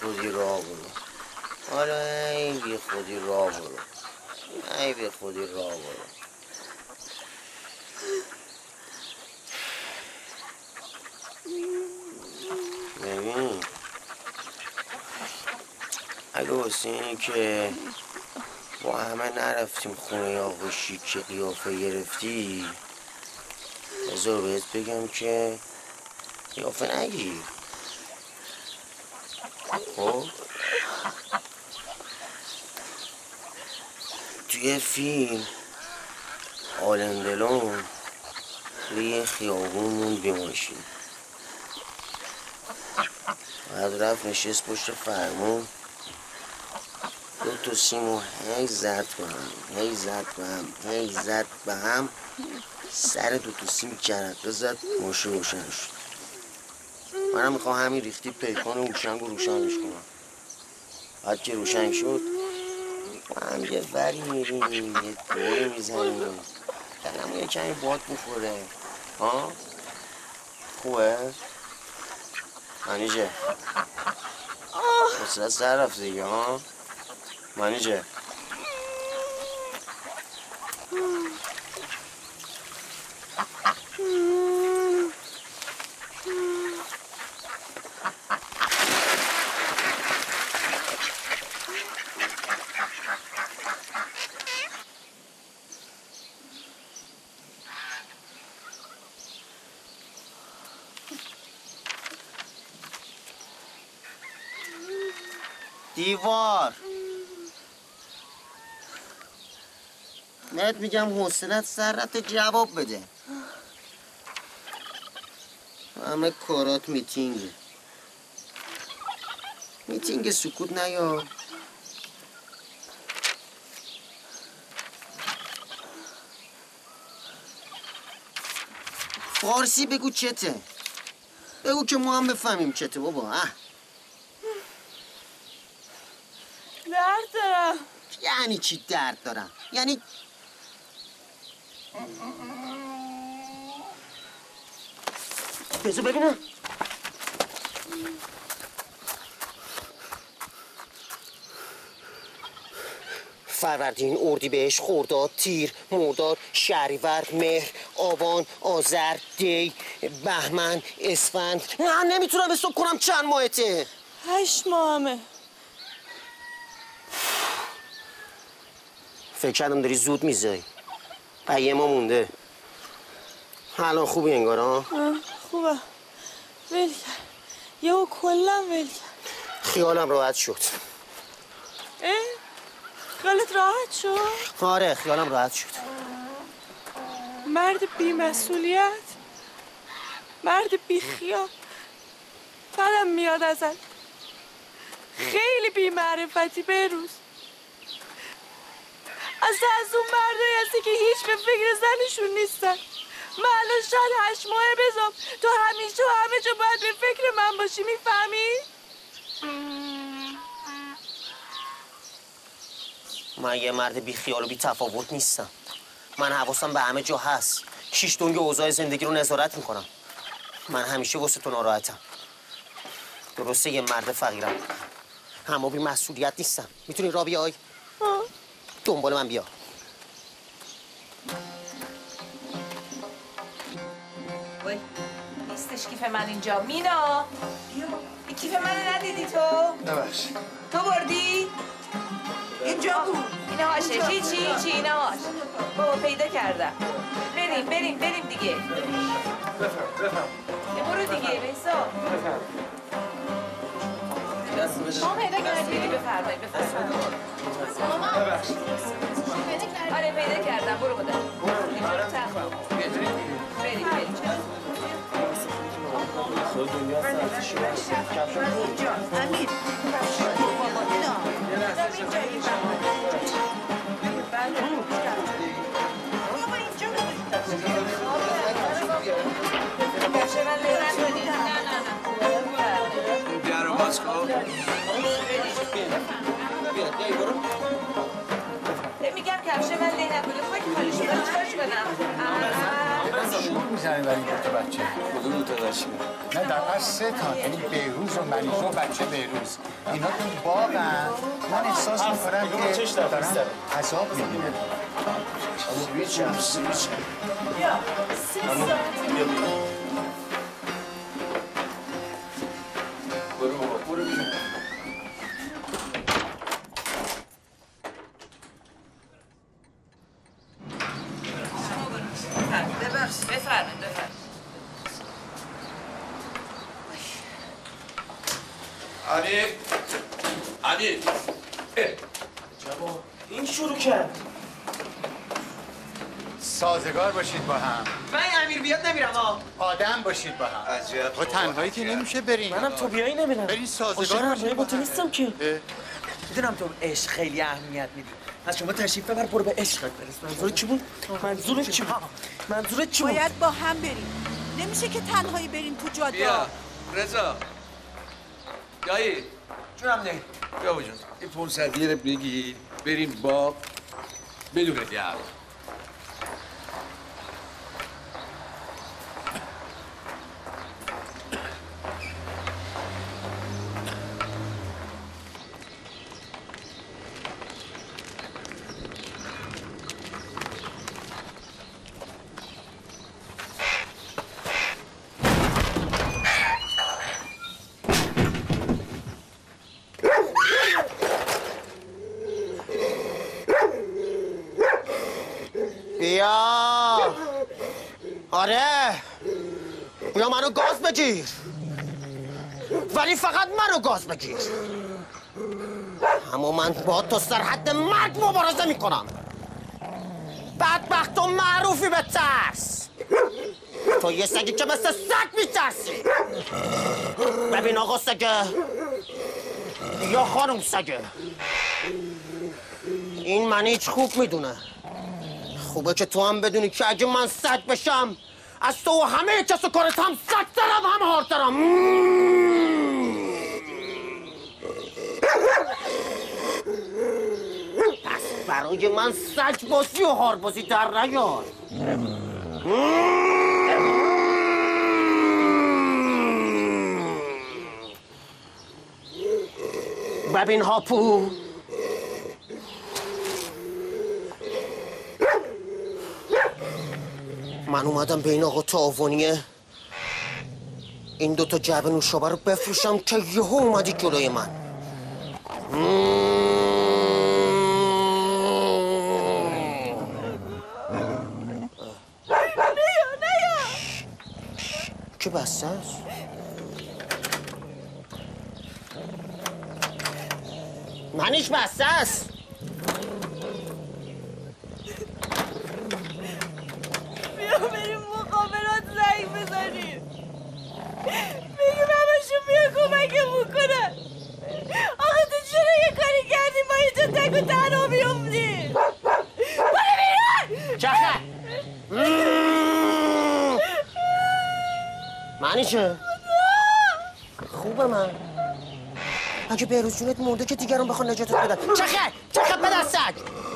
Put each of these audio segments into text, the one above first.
خودی راه برو. حالا ای بی خودی راه برو. ای بی خودی راه برو. ببین اگه واسه اینه که با همه نرفتیم خونه آقا شیک قیافه گرفتی، بذار بهت بگم که قیافه نگیر. خب توی فیلم آلندلون روی خیابون موند بیماشین، بعد رفت نشست پشت فرمون، 2 سیمو هی زد به هم سر 2 سیم جرقه زد، ماشین روشن شد. منم میخوام همین ریختی پیکان هوشنگ رو روشنش کنم. بعد که روشن شد با هم یه وری میریم، یه دوری میزنیم، دلم یه کمی باد بخوره. ها خوبه؟ منیجه حسلت سر رفت دیگه. ها منیجه دیوار نت میگم حوصلت سر رفته، جواب بده. همه کارات میتینگ سکوت نیا. فارسی بگو چته، بگو که ما هم بفهمیم چته بابا. درد دارم. یعنی چی درد دارم؟ یعنی بذار ببینم. فروردین، اردیبهشت، خرداد، تیر، مرداد، شهریور، مهر، آبان، آذر، دی، بهمن، اسفند. نمیتونم حساب کنم چند ماهته. 8 ماهمه. فکر کردم داری زود میزایی. یه ما مونده. الان خوبی انگار ها؟ خوبه. ول کرد. یهو کلا ول کرد. خیالم راحت شد. خیالت راحت شد؟ آره خیالم راحت شد. مرد بی مسئولیت، مرد بی خیال. بدم میاد ازت. خیلی بی معرفتی بهروز. از اون مردایی هستی که هیچ به فکر زنشون نیستن. من الان شاید 8 ماه بزام، تو همیشه و همه جا باید به فکر من باشی، میفهمی؟ من یه مرد بی خیال و بی تفاوت نیستم. من حواسم به همه جا هست. 6 دنگ اوضاع زندگی رو نظارت میکنم. من همیشه واسه تو ناراحتم. درسته یه مرد فقیرم، اما بی مسئولیت نیستم. میتونی را بیای؟ دنبال من بیا. وای نیستش کیف من اینجا. مینا این کیف من ندیدی تو؟ نبخش. تو بردی؟ اینجا بود. اینا هاشه. هیچی اینا هاش. بابا پیدا کردم. بریم دیگه. بفهم. برو دیگه بیسا. ما پیدا کردی؟ بفرمایید. ماما ببخش. پیدا کردی؟ آره پیدا کردم. برو بودم. بریم. سوال دنیا ساعتش امیر میگم کفش من لی نکنه. خواهی که خالیشو کنم چکارش کنم؟ میزنه برای این دوتا بچه؟ کدوم دوتا بچه؟ نه در اصل 3 تا، یعنی بهروز و منیژه و بچه بهروز. اینا تو باغن، من احساس میکنم که دارن عذاب میبینن. سویچ هم سویچ بیا 3 ساعت برو بابا برو بیرون. بفرمایید. علی جواب این شروع کرد. سازگار باشید با هم. من امیر بیاد نمیرم آدم باشید با هم. عجب با تنهایی که نمیشه بریم. منم تو بیایی نمیرم. برین سازگار باشید با هم. نیستم که میدونم تو عشق خیلی اهمیت میدی. از شما تشریف ببر برو به عشقت برس. منظورت چی بود؟ منظورت چی بود؟ باید با هم بریم. نمیشه که تنهایی بریم تو جاده. بیا رضا یایی جونم نه. بیا بجون این 500 رو بگی بریم باغ بدون دیار. بیا آره بیا منو گاز بگیر ولی فقط منو گاز بگیر اما من با تو سرحد مرگ مبارزه میکنم بدبخت و معروفی به ترس تو یه سگی که مثل سگ میترسی ببین آقا سگه یا خانم سگه این منیج خوب میدونه خوبه که تو هم بدونی که اگه من سگ بشم از تو و همه کس و کارت هم سگ‌ترم هم هارترم پس برای من سگ بازی و هار بازی در نیار ببین هاپو من اومدم به این آقا تعاونیه این دوتا جعبه نوشابه رو بفروشم که یهو اومدی جلوی من نیا که بسته است منیش بسته است بیا بریم مقابلات زنگ بزنیم بگیم همشون بیا کمکمون کنن آقا تو چرا یه کاری کردی ما اینجا تک و تنها بیفتیم برو بیرون چخه منیشه خوبه من اگه بهروز جونت مرده که دیگران بخوان نجاتت بدن چخه پدر سگ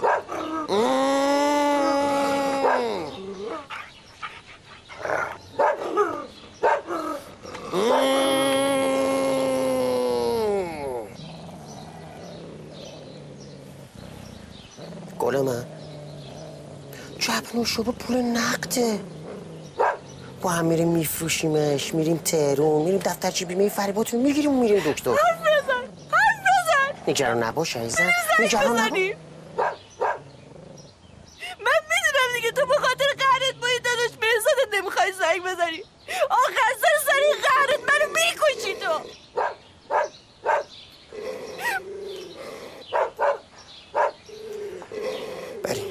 گل من جعبه نوشابه پول نقده با هم میریم میفروشیمش میریم تهرون میریم دفترچه بیمه فریباتون میگیریم میریم دکتر حرف بزن نگران نباش عزیزم نگران نباش من میدونم دیگه تو به خاطر قهرت با این داداش بهزادت نمیخوای زنگ بزنی آخر سر این قهرت منو میکشی تو بریم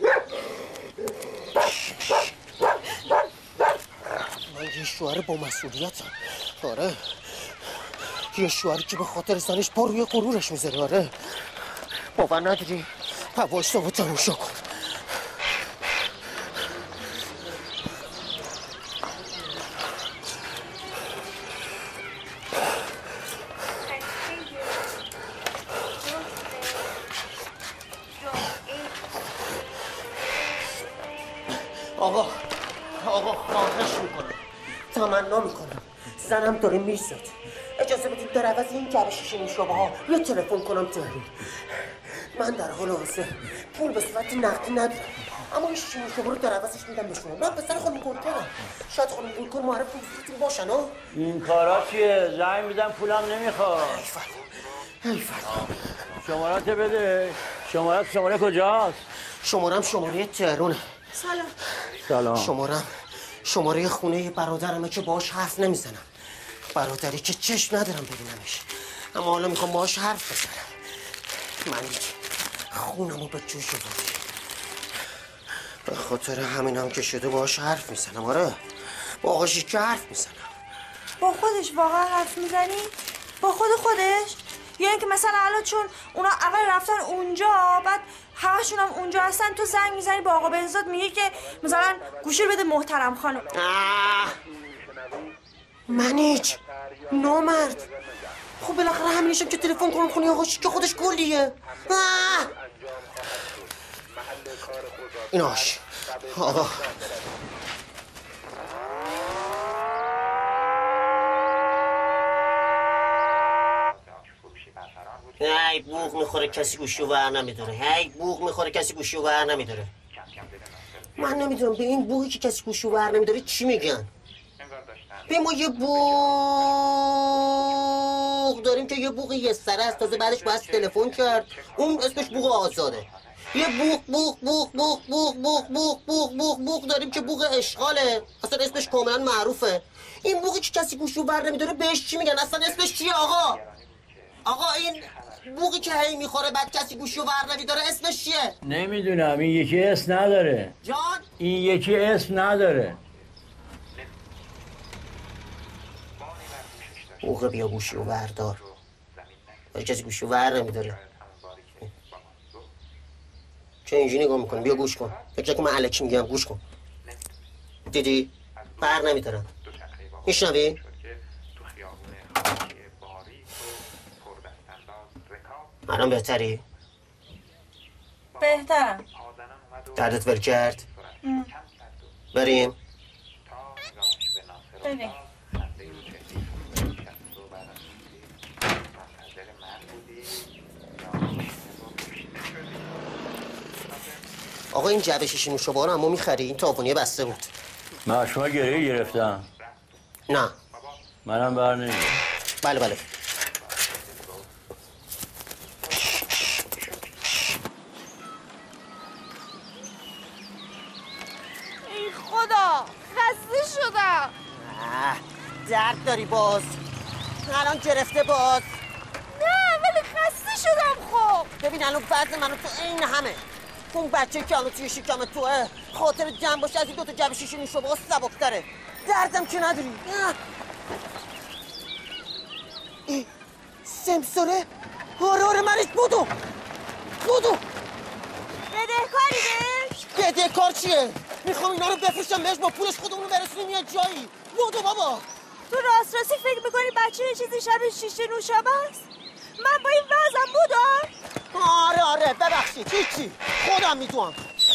من یه شوهر با مسئولیتم آره یه شوهری که به خاطر زنش پا روی غرورش میذاره آره باور نداری وایسا و تماشا کن آقا خواهش میکنم، تمنا میکنم، زنم داره میرسد، اجازه بدید در عوض این جعبه شیشه نوشابه ها یه تلفن کنم تهران. من در حال حاضر پول به صورت نقدی ندارم، اما این شیشه نوشابه رو در عوضش میدم به شما. من پسر خانم گلکنم، شاید خانم گلکن معرف دوستتون باشن ها. این کارا چیه؟ زنگ میدم پولم نمیخواد. ایفردا شمارت بده. شماره کجاست؟ شمارم شماره تهرانه. سلام. شماره خونه برادرمه که باهاش حرف نمیزنم، برادری که چشم ندارم ببینمش، اما حالا میخوام باهاش حرف بزنم. من خونمو به جوش آوردی، به خاطر همینم که شده باهاش حرف میزنم. آره با آقا شیکه حرف میزنم. با خودش واقعا حرف میزنی؟ با خودش؟ یا اینکه مثلا الان چون اونا اول رفتن اونجا بعد همشون هم اونجا هستن تو زنگ میزنی با آقا بهزاد میگه که مثلا گوشی بده محترم خانم. منیج نامرد، خب بالاخره همینشم که تلفن کنم خونه آقا شیکه خودش گلیه. ایناش آقا هی بوق میخوره کسی گوشی رو ور نمیداره، هی بوق میخوره کسی گوشی رو ور نمیداره. من نمیدونم به این بوقی که کسی گوشی رو ور نمیداره چی میگن. به ما یه بوق داریم که یه بوق یه سره است، تازه بعدش باید تلفن کرد، اون اسمش بوق آزاده. یه بوق داریم که بوق اشغاله، اصلا اسمش کاملا معروفه. این بوقی که کسی گوشی رو ور نمیداره بهش چی میگن؟ اصلا اسمش چیه آقا این بوقی که هی میخوره بعد کسی گوشی رو ور نمیداره اسمش چیه؟ نمیدونم، این یکی اسم نداره. جان؟ این یکی اسم نداره. بوق بیا گوشی رو وردار، کسی گوشی رو ور نمیداره. چه اینجوری نگاه میکنی؟ بیا گوش کن، فکر نکن من الکی میگم، گوش کن. دیدی؟ بر نمیدارم. میشنوی؟ الان بهتری؟ بهترم. دردت ول کرد؟ بریم؟ بریم. آقا این جعبه شیشه نوشابه رو اما میخری؟ این تابونیه بسته بود. من از شما گریه گرفتم. نه منم بر نمیدارم. بله ای خدا خسته شدم. درد داری باز؟ الان گرفته باز؟ نه ولی خسته شدم. خب ببین الان وزن منو تو این همه، اون بچه که الان توی شکم توه، خاطر جمع باشه از این دوتا جعبه شیشه نوشابه سبک‌تره. دردم که نداری. سمسوره؟ آره منش بودو. بدهکاری بهش؟ بدهکار چیه؟ میخوام اینا رو بفروشم بهش، با پولش خودمونو برسونیم یه جایی. بودو بابا. تو راستی فکر میکنی بچه یه چیزی شبیه شیشه نوشابه است؟ من با این وضعم بودم؟ آره ببخشید، هیچی، خودم میدونم.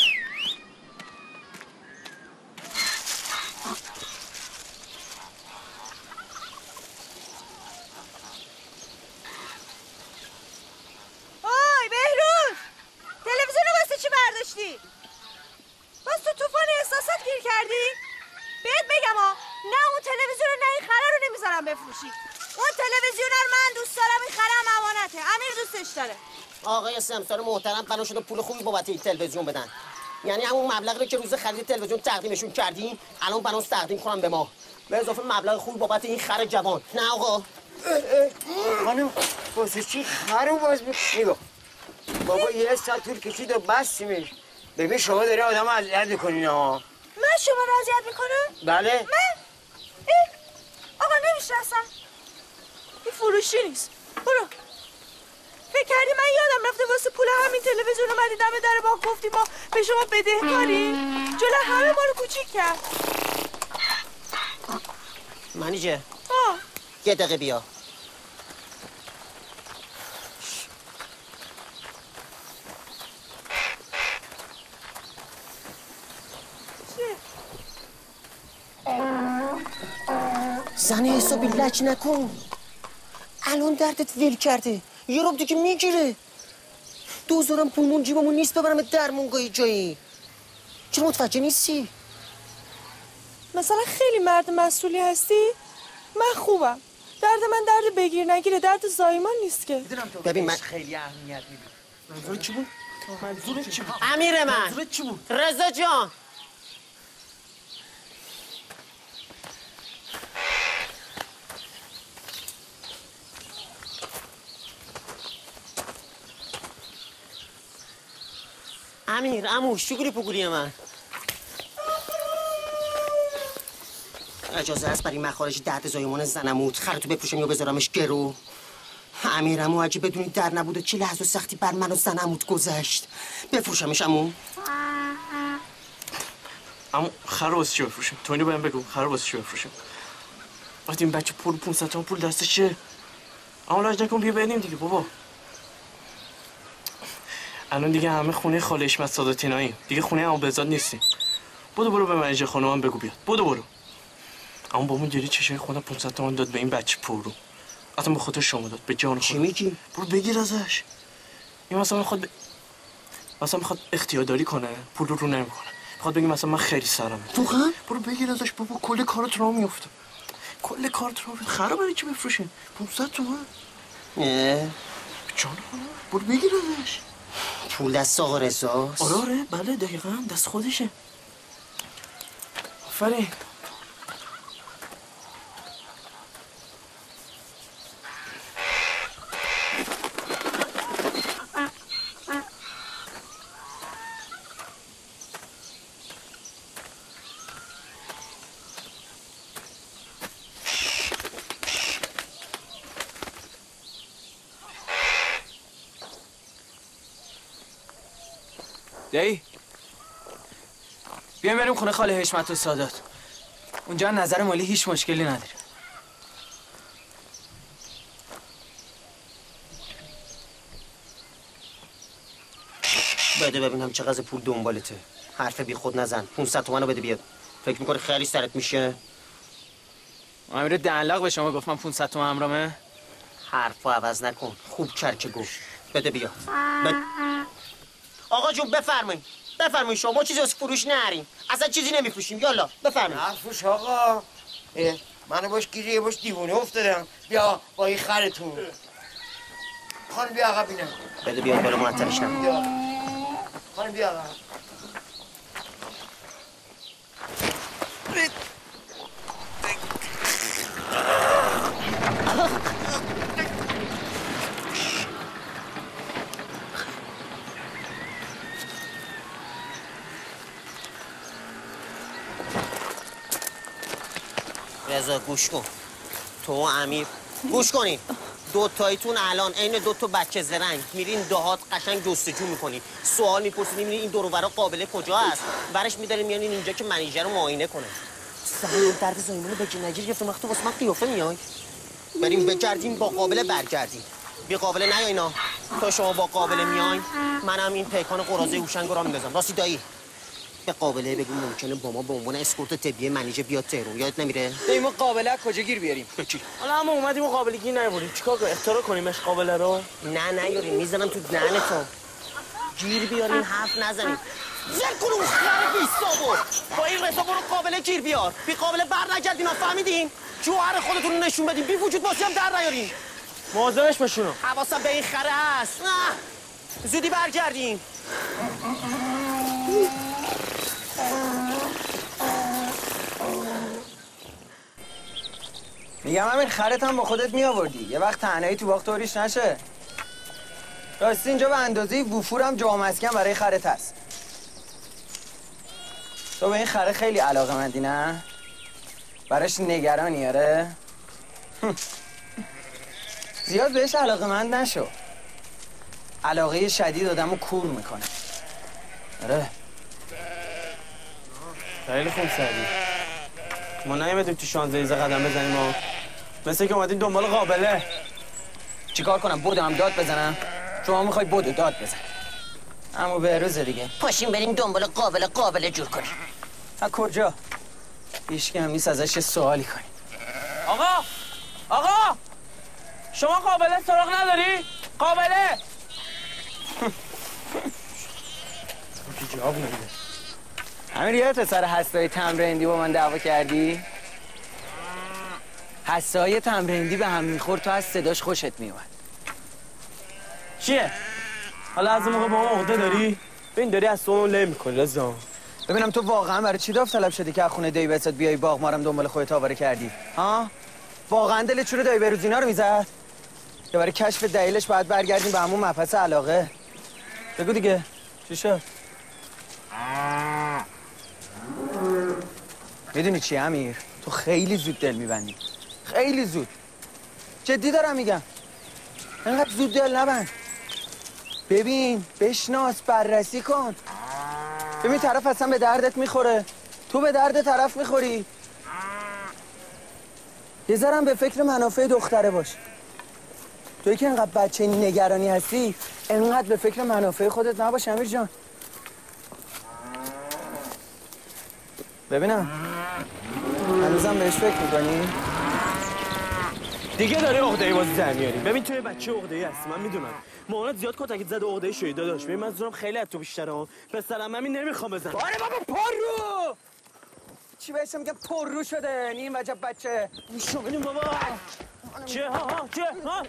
اوی بهروز، تلویزیون رو واسه چی برداشتی؟ باز تو طوفان احساسات گیر کردی؟ بهت بگم نه اون تلویزیون رو نه این خره رو نمیذارم بفروشی. اون تلویزیون رو من دوست دارم، این خرم امانته، امیر دوستش داره. آقای سمسار محترم بنا شده پول خوبی بابت این تلویزیون بدن، یعنی همون مبلغی که روز خرید تلویزیون تقدیمشون کردیم الان بناس تقدیم کنم به ما، به اضافه مبلغ خوبی بابت این خر جوان. نه آقا خانم واسه چی خرو باز نگاه بابا یه ساعت طول کشید و بستیمش. ببین شما داره آدم اذیت میکنین ها. من شما رو اذیت میکنم؟ بله. من؟ آقا نمیشناسم، این فروشی نیست. برو. فکر کردی من یادم رفته واسه پول همین تلویزیون اومدی دم در ما گفتی ما به شما بدهکاری؟ جلو همه ما رو کوچیک کرد. منیجه یه دقیقه بیا. زن حسابی لج نکن. الان دردت ول کرده، یه رب دیگه میگیره. دوزارم پولمون جیبمون نیست ببرم درمونگاه جایی. چرا متوجه نیستی؟ مثلا خیلی مرد مسئولی هستی؟ من خوبم. درد من درد بگیر نگیره، درد زایمان نیست که. ببین من خیلی اهمیت میدم. منظور چی بود؟ منظور چی بود؟ امیر من. منظور چی بود؟ رضا جان. امیر عمو شکری پگولی من. اجازه هست برای مخارج درد زایمان زنموت خرتو بفروشم یا بذارمش گرو؟ امیر عمو اگه بدونی در نبوده چه لحظه سختی بر من و زنموت گذشت. بفروشمش عمو. اما خر واسه چی بفروشم؟ تو اینو بهم بگو، خر واسه چی بفروشم؟ وقتی این بچه 500 تومن پول دستشه، اما لاج نکن بیا بدیم دیگه بابا. الان دیگه همه خونه خاله حشمت ساداتیناییم، دیگه خونه عمو بهزاد نیستیم. برو به منیجر خانومم بگو بیاد. برو. اما بابامون گیری چشای خودم 500 تومن داد به این بچه پرو. حتما به خاطر شما داد، به جان خودم. چی میگی؟ برو بگیر ازش. این مثلا میخواد اختیارداری کنه، پول رو نمیکنه. میخواد بگی مثلا من خیلی سرمه. واقعا؟ برو بگیر ازش بابا، کل کارت راه میفته. کل کارت راه میفته. خراب برای چی بفروشین؟ 500 تومن. جان خودم. برو بگیر ازش. پول دست آقا رضاست؟ آره بله دقیقاً دست خودشه. آفرین. دایی بیایم بریم خونه خاله حشمت و سادات. اونجا نظر مالی هیچ مشکلی نداره. بده ببینم چقدر پول دنبالته. حرف بی خود نزن. 500 تومن رو بده بیاد. فکر می‌کنی خیلی سرت میشه؟ امیر دنلاق به شما گفت من 500 تومن امرامه. حرفو عوض نکن. خوب کرد گفت. بده بیاد. آقا جون بفرمایید شما چیزی از فروش نریم. اصلا چیزی نمیفروشیم. یالا بفرمایید. حرفوش آقا. منو باش گیری باش دیوونه افتادم. بیا با این خرتون. خانم بیا آقا بینم. بده بیاد بالا معطلش نکن. بیا. خانم بیا آقا. رضا گوش کن. تو و امیر گوش کنین. دوتایتون الان عین دوتا بچه زرنگ میرین دهات قشنگ جستجو میکنین. سوال میپرسین میبینین این دور و برا قابله کجا هست. ورش میدارین میانین اینجا که منیجر رو معاینه کنه. زمین درد زایمون بگی نگیر گفتم وقتی واسه من قیافه میای. بریم بگردیم با قابله برگردیم. بی قابله نیا اینا. تا شما با قابله میاین منم این پیکان قراضه هوشنگ رو میندازم. راستی دایی به قابله بگو ممکنه با ما به عنوان اسکورت طبی منیجر بیاد تهران. یادت نمیره؟ ما قابله کجا گیر بیاریم؟ چی؟ حالا هم اومدیم و قابله گیر نیاوریم. چیکار کنیم؟ اختراع کنیمش قابله رو؟ نه یاریم میزنم تو دهنتون. گیر بیارین حرف نزنید. زر کنو خر بیستابو. با این رضا برو قابله گیر بیار. بی قابله بر نگردین. فهمیدین؟ جوهر خودتون رو نشون بدین. بی وجود باسی هم در نیارین. مواظبش باشونو. حواسم به این خره هست. زودی برگردین. میگم همین خرت هم با خودت می آوردی. یه وقت تنهایی تو باغ طوریش نشه. راستی اینجا به اندازه وفور هم جا مسکن برای خرت هست. تو به این خره خیلی علاقه مندی نه؟ براش نگرانی آره؟ زیاد بهش علاقه مند نشو. علاقه شدید آدمو کور میکنه. آره. خیلی خوب سردی. ما نیومدیم تو شانزلیزه قدم بزنیم ها. مثل که اومدیم دنبال قابله. چیکار کنم؟ بودم هم داد بزنم؟ شما میخوای بودو داد بزن. اما به روز دیگه پاشیم بریم دنبال قابله جور کنیم. ها کجا؟ هیچ که هم نیست ازش سوالی کنیم. آقا شما قابله سراغ نداری؟ قابله تو جواب نمیده. همین یادت سر حسای تمرندی با من دعوا کردی؟ حسای تمرندی به هم میخورد تو از صداش خوشت میومد. چیه؟ حالا از اون موقع با ما عقده داری؟ ببین داری از تو لم میکنی لازم. ببینم تو واقعا برای چی داوطلب شدی که از خونه دیوست بیای باغ مارم دنبال خودت آواره کردی؟ ها؟ واقعا دلت چوره دایی بهروز اینا رو میزد؟ یا برای کشف دلیلش باید برگردیم به همون مبحث علاقه؟ بگو دیگه چی شد؟ میدونی چی امیر؟ تو خیلی زود دل میبندی. خیلی زود. جدی دارم میگم. انقدر زود دل نبند. ببین بشناس بررسی کن. ببین طرف اصلا به دردت میخوره. تو به درد طرف میخوری. یه ذرم به فکر منافع دختره باش. توی که انقدر بچه نگرانی هستی انقدر به فکر منافع خودت نباش امیر جان. ببینم هنوزم بهش فکر میکنی؟ دیگه داری عقده‌ای بازی در میاری. ببین توی بچه عقده‌ای هستی من میدونم. مامانت زیاد کتکت زده عقده‌ای شدی داداش. ببین من زورم خیلی از تو بیشتره ها. پسرم همین نمیخوام بزنم. آره بابا پررو. چی بهش میگم پررو شده این وجب بچه. میشو ببین بابا. چه ها چه ها؟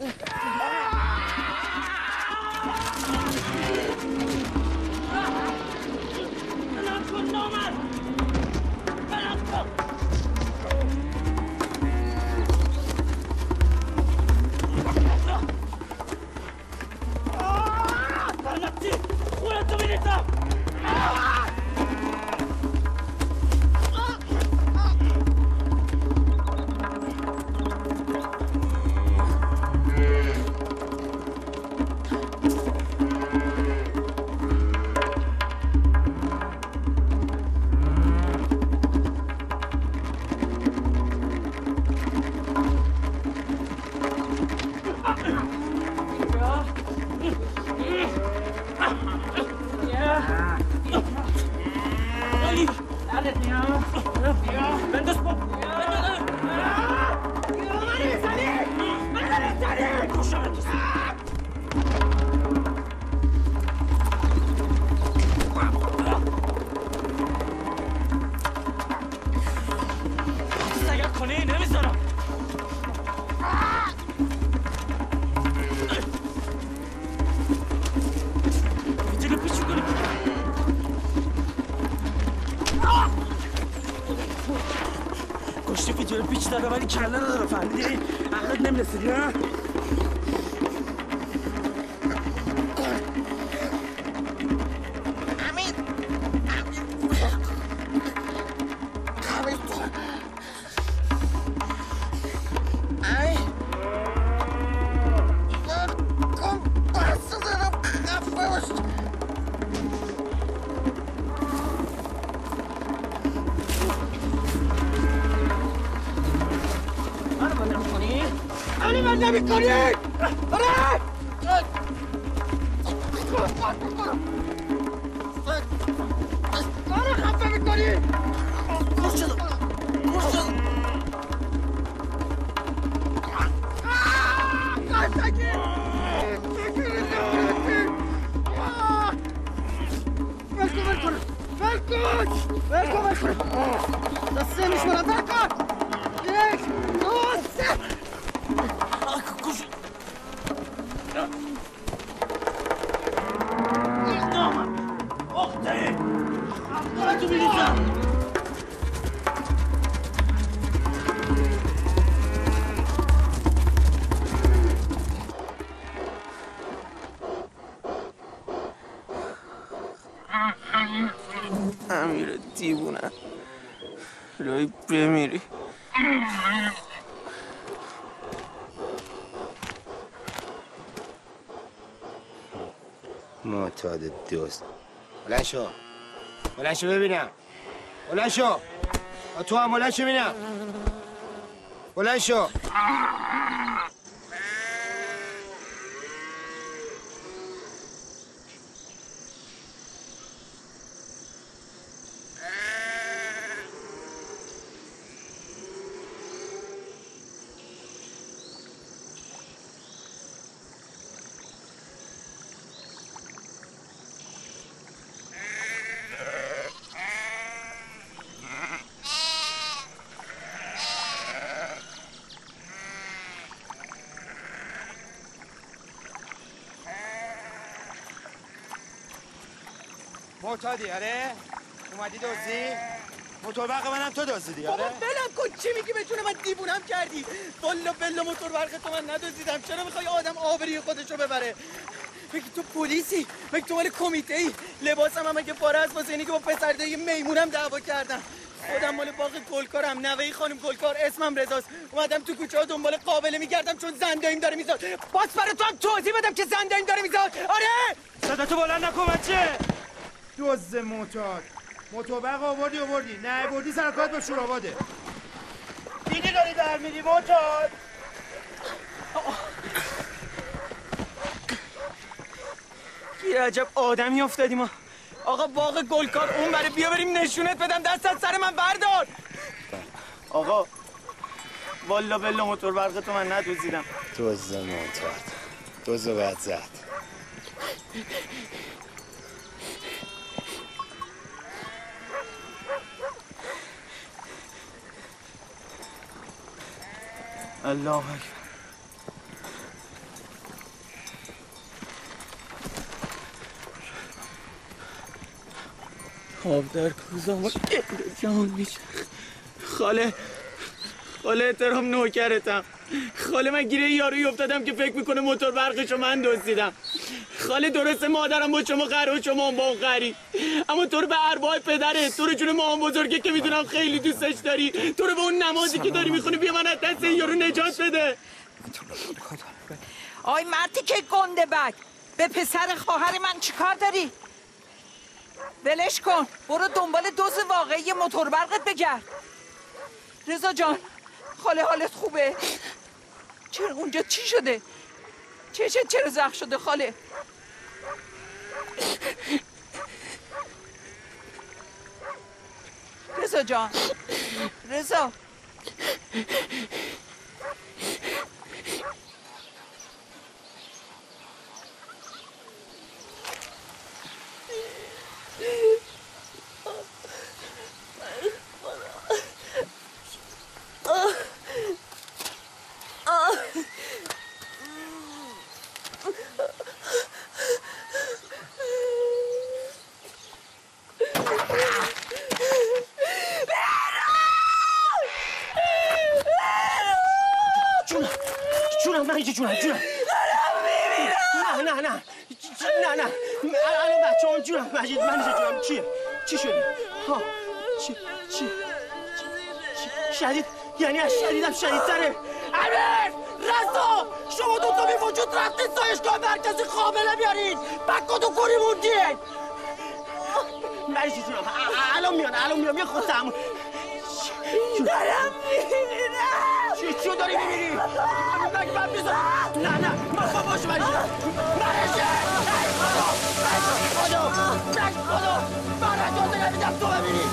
ولی کله نداره فهمیدی؟ عقلت نمیرسه نه؟ امیر دیوونه لای بمیری. معتاد دوست. بلند شو بلند شو ببینم. بلند شو تو هم بلند شو ببینم. بلند شو. معتادی آره؟ اومدی دزدی؟ موتور برق منم تو دزدیدی آره؟ بابا بلم کن چی میگی به جون من دیوونم کردی؟ والا بلا موتور برق تو من ندزدیدم. چرا میخوای آدم آبروی خودشو ببره؟ مگه تو پلیسی؟ مگه تو مال کمیته ای؟ لباسم هم اگه پاره است واسه اینی که با پسرده میمونم دعوا کردم. خودم مال باغ گلکارم، نوهی خانم گلکار، اسمم رضاست. اومدم تو کوچه ها دنبال قابله میگردم چون زنداییم داره میزاد. باز برای تو هم توضیح بدم که زنداییم داره میزاد. آره صدا تو بلند نکن بچه. دزد معتاد. موتور برق آوردی نه آوردی سرکات با شوراواده. دیدی داری در میری معتاد. یه عجب آدمی افتادیم ما. آقا باغ گلکار اون بره، بیا بریم نشونت بدم. دست از سر من بردار. آقا والا بلا موتور برق تو من ندوزیدم. دزد معتاد، دزد باید زد. الله اکبر. آب در کوزم جان میشه. خاله احترام نوکرتم. خاله من گیره یارویی افتادم که فکر میکنه موتور برقشو من دزدیدم. خاله درسته مادرم با شما قهره و شما با اون قهری، اما تو رو به ارواح پدره، تو رو جون مامان بزرگه که میدونم خیلی دوستش داری، تو رو به اون نمازی که داری میخونی بیا من از دست این یارو نجات بده. آی مردی که گنده بک، به پسر خواهر من چیکار داری؟ ولش کن، برو دنبال دوز واقعی موتور برقت بگرد. رضا جان، خاله حالت خوبه؟ چرا اونجا چی شده؟ چرا زخم شده خاله؟ رضا جان، رضا جونم نه الان بچه هم جونم مجید من جونم چی شده؟ ها چی شدید؟ یعنی از شدیدم شدیدتره. امیر رضا شما دوتا بی وجود رفتید سایشگاه مرکزی قابله بیارین بکاتو کنی موندین. مجید جونم الان میان یه خود تموم. دارم میمیرم. چی داری میمیری؟ مگه من بیزار؟ نه من باشه مجید مرشه خدا من اجازه نمیدم تو ببینی.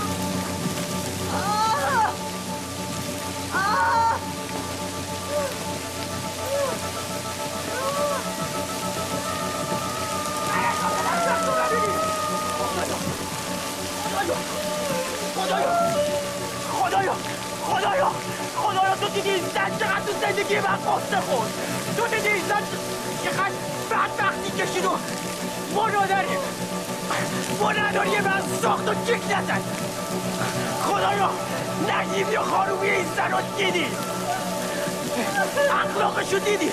خدایا تو دیدی این زن چقدر تو زندگی من قصه خورد. تو دیدی این زن چقدر بدبختی کشید و ما نداری من ساخت و جیک نزد. خدایا نجیب یا خانومی این زن رو دیدی، اخلاقشو دیدی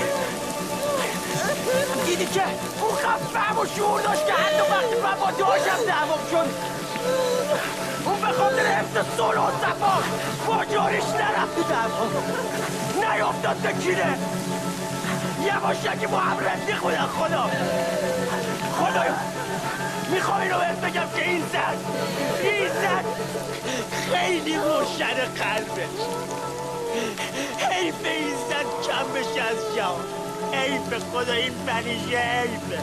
که اون خفهم و شعور داشت که حتی وقتی من با داشتم دعوام شد اون به خاطر حفظ صلح و صفا با جاریش نرفت تو دعوا، نیافتاد به کینه. یواشکی با هم رفتی خدایا میخوام اینو بهت بگم که این زن خیلی روشن قلبه. حیف این زن کم بشه از جان. حیف خدا این منیشه حیفه.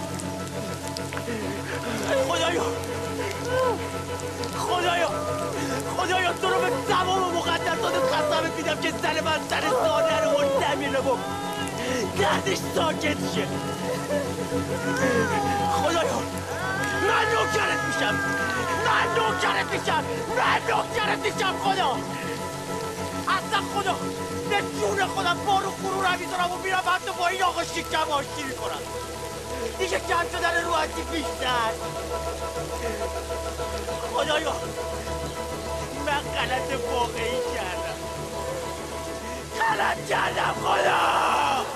خدایا تو رو به تمام مقدسات قسمت میدم که زن من سر ساده رو نمیره و دردش ساکت شه. خدایا من نوکرت میشم خدا. اصلا خدا به جون خودم بارو غرورم میذارم و میرم حتی با این آقا شکم آشتی میکنم. دیگه کم شدن رو حدی بیشتر. خدایا من غلط واقعی کردم، غلط کردم خدا.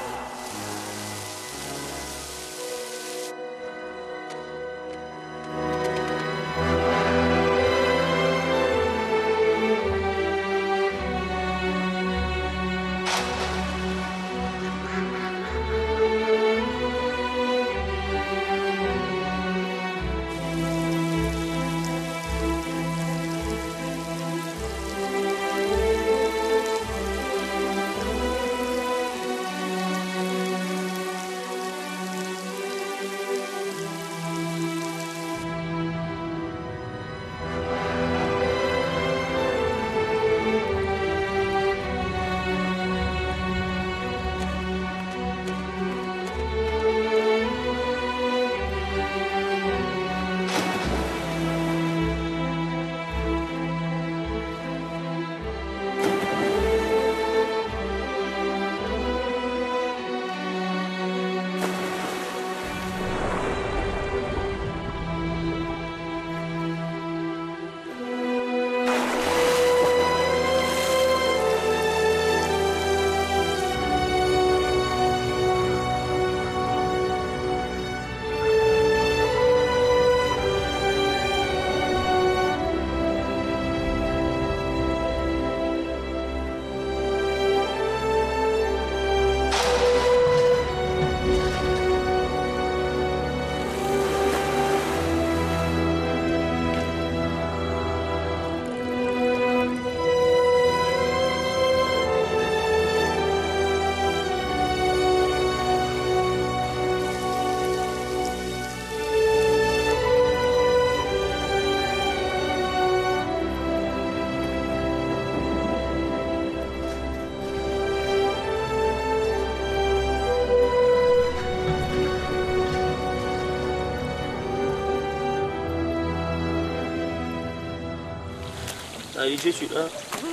چه شدم؟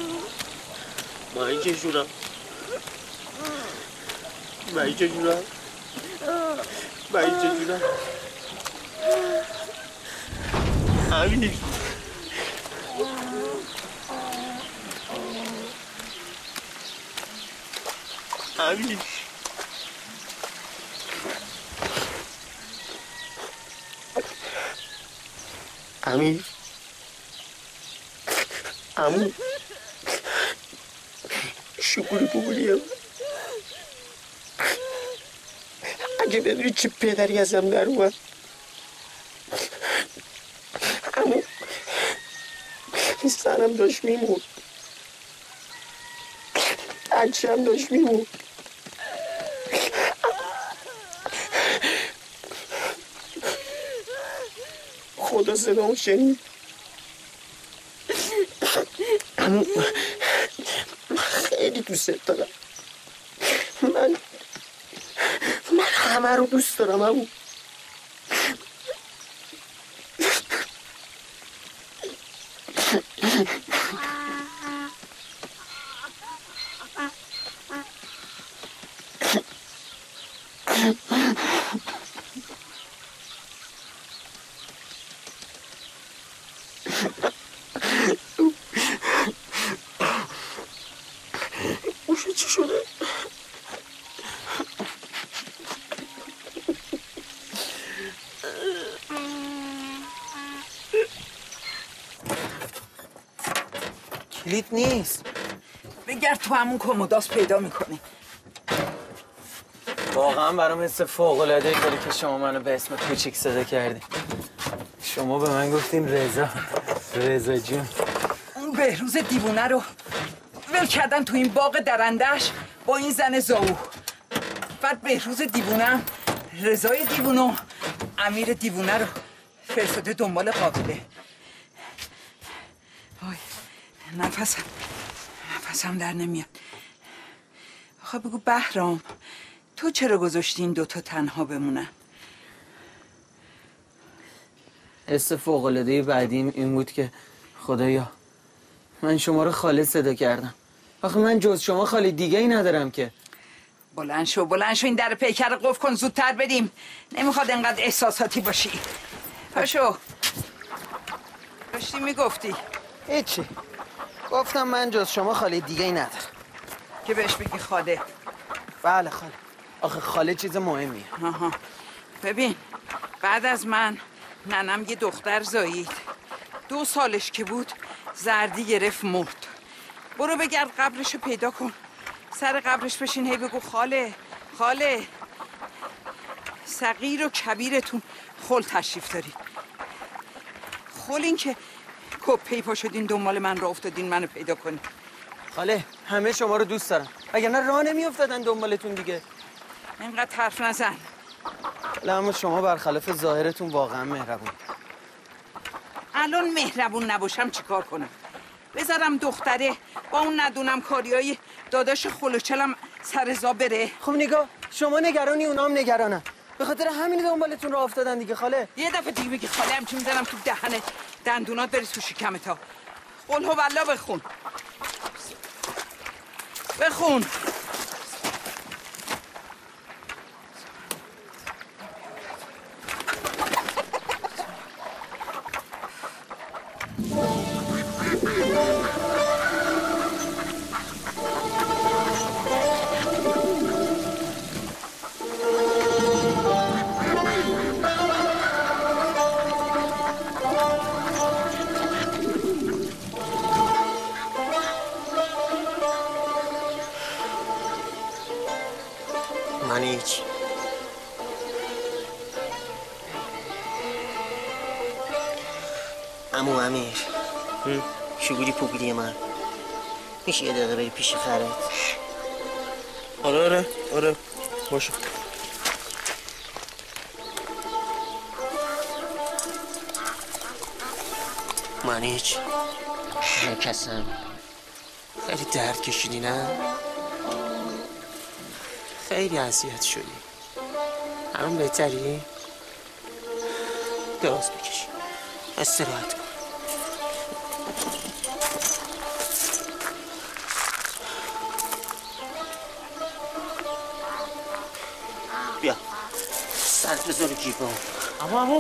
چه شدم؟ چه شدم؟ چه شدم؟ امیر امیر امیر عمو شکوری بگولیم اگه بدونی چه پدری ازم در اومد. عمو زنم داشت میمون، بچه هم داشت میمون. خدا صدامو شنید. من خیلی دوست دارم. من همه رو دوست دارم عمو. چی شده؟ کلید نیست. بگرد تو همون کمداس پیدا میکنی. واقعا برام حس فوق‌العاده‌ای داره که شما منو به اسم کوچیک صدا کردین. شما به من گفتین رضا جون. اون بهروز دیوونه رو ول کردن تو این باغ درندش با این زن زاو. بعد بهروز دیوونه، رضای دیوونه، امیر دیوونه رو فرستاده دنبال قافله. آی نفسم در نمیاد. آخه بگو بهرام، تو چرا گذاشتی این دوتا تنها بمونن؟ حس فوق‌العاده بعدیم این بود که خدایا من شما رو خالد صدا کردم. آخه من جز شما خالی دیگه ای ندارم که. بلند شو این در پیکر رو قفل کن زودتر بریم. نمیخواد انقدر احساساتی باشی. پاشو. داشتی میگفتی؟ هیچی. گفتم من جز شما خاله دیگه ای ندارم. که بهش بگی خاله. بله خاله. آخه خاله چیز مهمیه. آها. ببین بعد از من ننم یه دختر زایید. 2 سالش که بود زردی گرفت مرد. برو بگرد قبرشو پیدا کن. سر قبرش بشین هی بگو خاله صغیر و کبیرتون خل تشریف داری. خل این که کپی پا شدین دنبال من را افتادین منو پیدا کنی. خاله همه شما رو دوست دارم. وگرنه راه نمیافتادن دنبالتون دیگه. اینقدر حرف نزن. اما شما برخلاف ظاهرتون واقعا مهربون. الان مهربون نباشم چیکار کنم؟ بذارم دختره با اون ندونم کاریای داداش خلوچلم سر زا بره؟ خب نگاه شما نگرانی اونا هم نگرانن. به خاطر همین دنبالتون راه افتادن دیگه خاله. یه دفعه دیگه بگی خاله همچین میزنم تو دهنه دندونات بری تو شکمت ها. قل هو الله بخون. من هیچ. عمو امیر شگولی پوگلی من میشه یه دقیقه بری پیش خرت؟ آره باشه. من هیچ کسم خیلی درد کشیدی نه؟ خیلی اذیت شدی. الان بهتری؟ دراز بکش استراحت کن. بیا سرت بذار جیبم. عمو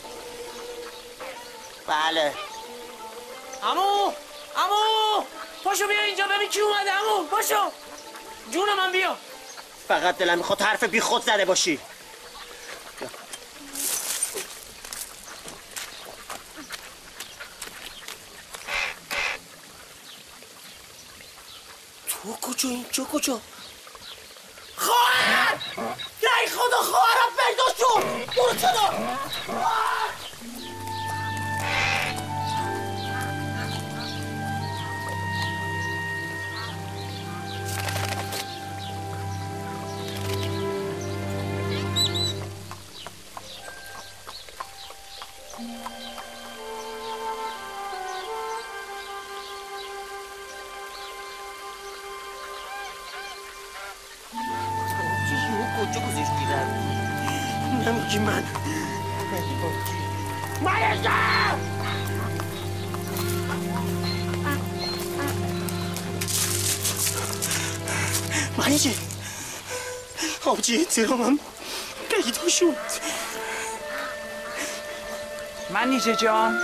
بله عمو پاشو بیا اینجا ببین کی اومده. عمو پاشو جون من بیا. فقط دلم میخواد حرف بی خود زده باشی. تو کجا اینجا کجا؟ خواهر ای خدا خواهرم پیدا شد. برو چرا کجا گذاشتی در نمیگی من منیجه آبجی احترامم پیدا شد. منیجه جان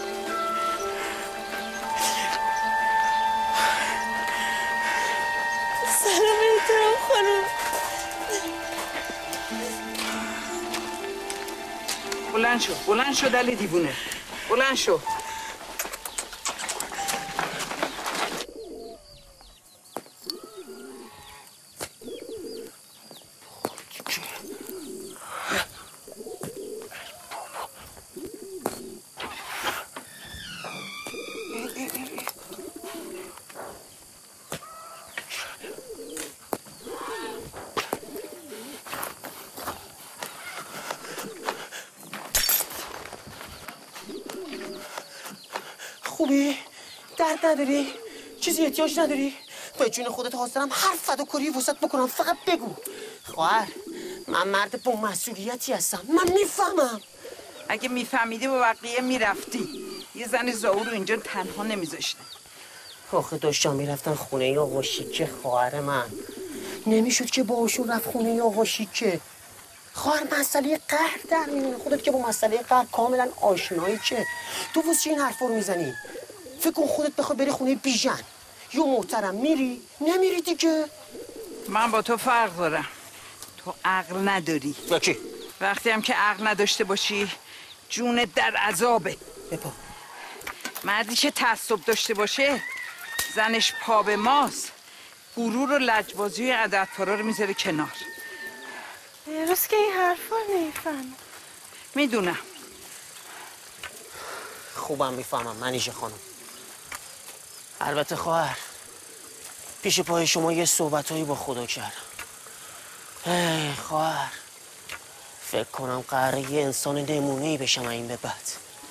سلام احترام خانم. بلند شو دل دیوونه. بلند شو. خوبی؟ درد نداری؟ چیزی احتیاج نداری؟ به جون خودت حاضرم هر فداکاری وسط بکنم، فقط بگو. خواهر من مرد با مسئولیتی هستم، من میفهمم. اگه میفهمیدی با بقیه میرفتی. یه زن زاو رو اینجا تنها نمیذاشته. آخه داشتم میرفتم خونه ای آقا شیک خواهر من. نمیشد که باهاشون رفت خونه آقا شیکه. خواهر مسئله قهر در میونه. خودت که با مسئله قهر کاملا آشنایی که تو واسه این حرفا رو میزنی؟ فکر کن خودت بخوای بری خونه بیژن یا محترم میری؟ نمیری دیگه. من با تو فرق دارم. تو عقل نداری. یا چی؟ وقتی هم که عقل نداشته باشی جونت در عذابه. بپا. مردی که تعصب داشته باشه زنش پا به ماست. غرور و لجبازی و عددپارا رو میذاره کنار. بهروز که این حرفا نمیفهمم. میدونم. خوبم میفهمم منیژه خانم. البته خواهر پیش پای شما یه صحبتایی با خدا کردم. ای خواهر فکر کنم قراره یه انسان نمونه‌ای بشم این به بعد.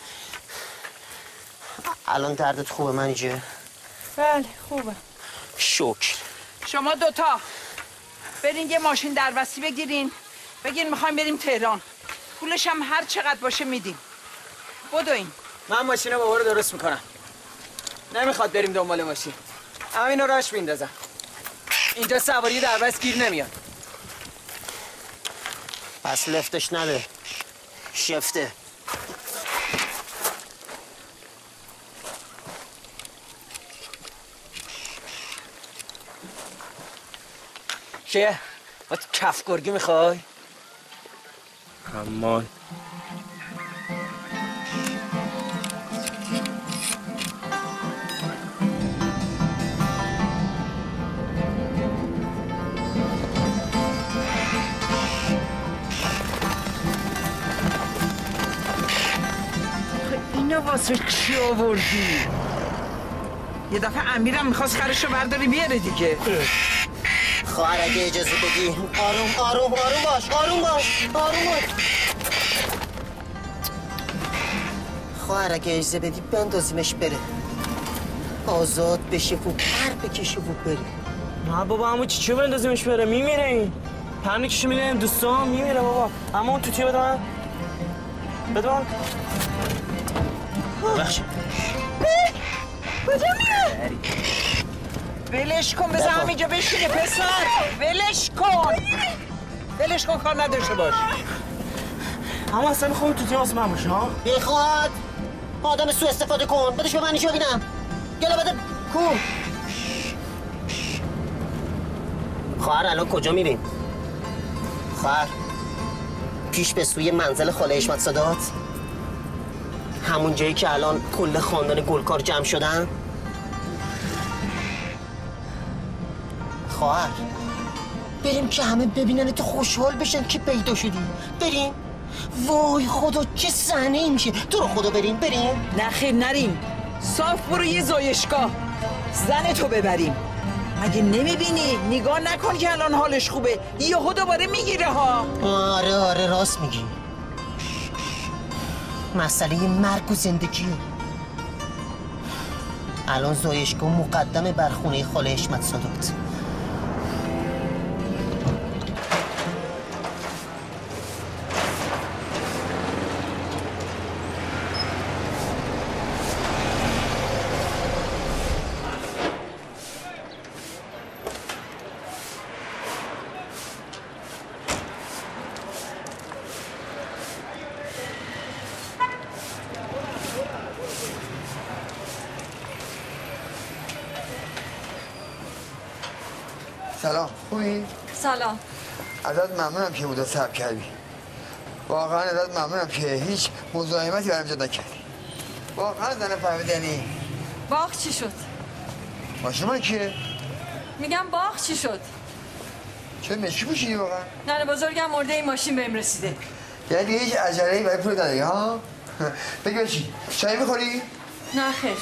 الان دردت خوبه منیژه؟ بله خوبه. شکر. شما دوتا برین یه ماشین دربستی بگیرین میخوایم بریم تهران. پولش هم هر چقدر باشه میدیم. بدوین. من ماشین بابا رو درست میکنم. نمیخواد بریم دنبال ماشین. همینو راش میندازم. اینجا سواری دربست گیر نمیاد. پس لفتش نده. شفته. چیه؟ با کف گرگی میخوای؟ حمال. اینو واسه چی آوردی؟ یه دفعه امیرم میخواست خرشو برداری بیاره دیگه. خواهر اگه اجازه بدی آروم باش. خواهر اگه اجازه بدی بندازیمش بره. آزاد بشه و پر بکشه و بره. نه بابا همون چیچو بندازیمش بره میمیره این. پرنه کشو میدونیم دوستان میمیره بابا. اما اون توتیه بده من. بخش. کجا میره؟ ولش کن بذار همینجا بشینه پسر. ولش کن کار نداشته باش. اما اصلا میخوام توتیه واسه من باشه ها؟ بخواد آدم سو استفاده کن. بدش به منیشو ببینم. گلا بده کو. خواهر الان کجا میریم؟ خواهر پیش به سوی منزل خاله حشمت سادات، همون جایی که الان کل خاندان گلکار جمع شدن. خواهر بریم که همه ببینن تو خوشحال بشن که پیدا شدی. بریم. وای خدا چه صحنه ای میشه. تو رو خدا بریم. نه خیر نریم. صاف برو یه زایشگاه زن تو ببریم. مگه نمیبینی؟ نگاه نکن که الان حالش خوبه. یهو دوباره میگیره ها. آره راست میگی. مسئله مرگ و زندگیه. الان زایشگاه مقدمه بر خونه خاله حشمت سادات. سلام خوبی؟ سلام. ازت ممنونم که بودا صبر کردی. واقعا ازت ممنونم که هیچ مزاحمتی برام ایجاد نکردی. واقعا زن فهمیدنی. باغ چی شد؟ ماشین من کیه؟ میگم باغ چی شد؟ چه مشکی پوشیدی واقعا؟ ننه بزرگم مرده این ماشین بهم رسیده. یعنی هیچ عجله‌ای برای پول نداری ها؟ بگو چی؟ چای میخوری؟ نه خیر.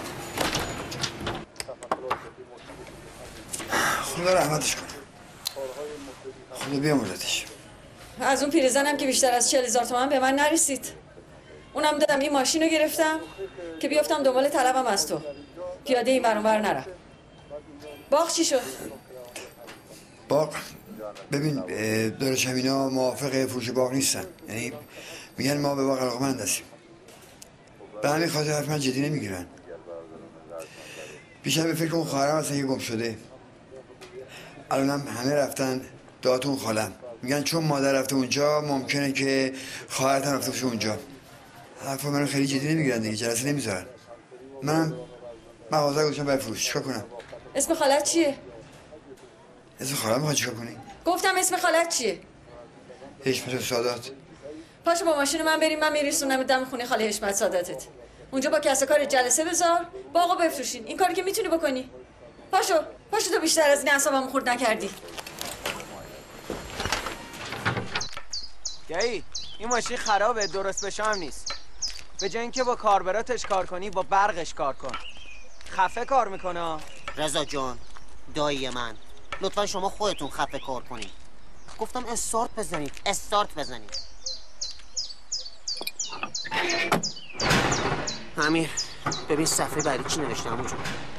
خدا رحمتش کنه. خدا بیامرزتش. از اون پیرزنم که بیشتر از 40,000 تومان به من نرسید. اونم دادم این ماشین رو گرفتم که بیافتم دنبال طلبم از تو. پیاده این ور اون ور نرم. باغ چی شد؟ باغ ببین دارشم اینا موافق فروش باغ نیستن. یعنی میگن ما به باغ علاقمند هستیم. به همین خاطر حرف من جدی نمیگیرن. بیشتر به فکر اون خواهرم اصلا یه گم شده. الانم همه رفتن دادون خالم. میگن چون مادر رفته اونجا ممکنه که خواهرت هم رفته باشه اونجا. حرفا منو خیلی جدی نمیگیرن دیگه، جلسه نمیذارن. منم مغازه گذاشتم بفروش. چیکار کنم؟ اسم خالت چیه؟ اسم خالم میخوای چیکار کنی؟ گفتم اسم خالت چیه؟ حشمت سادات. پاشو با ماشین من بریم، من میرسونم دم خونه خاله حشمت ساداتت. اونجا با کس کار جلسه بذار، با آقا بفروشین. این کاری که میتونی بکنی. پاشو تو بیشتر از این اعصابمو خورد نکردی. گایی این ماشین خرابه، درست بشه هم نیست. به جای اینکه با کاربراتش کار کنی با برقش کار کن. خفه کار میکنه. رضا جان دایی من، لطفا شما خودتون خفه کار کنید. گفتم استارت بزنید. امیر ببین صفحه بعدی چی نوشتم اونجا.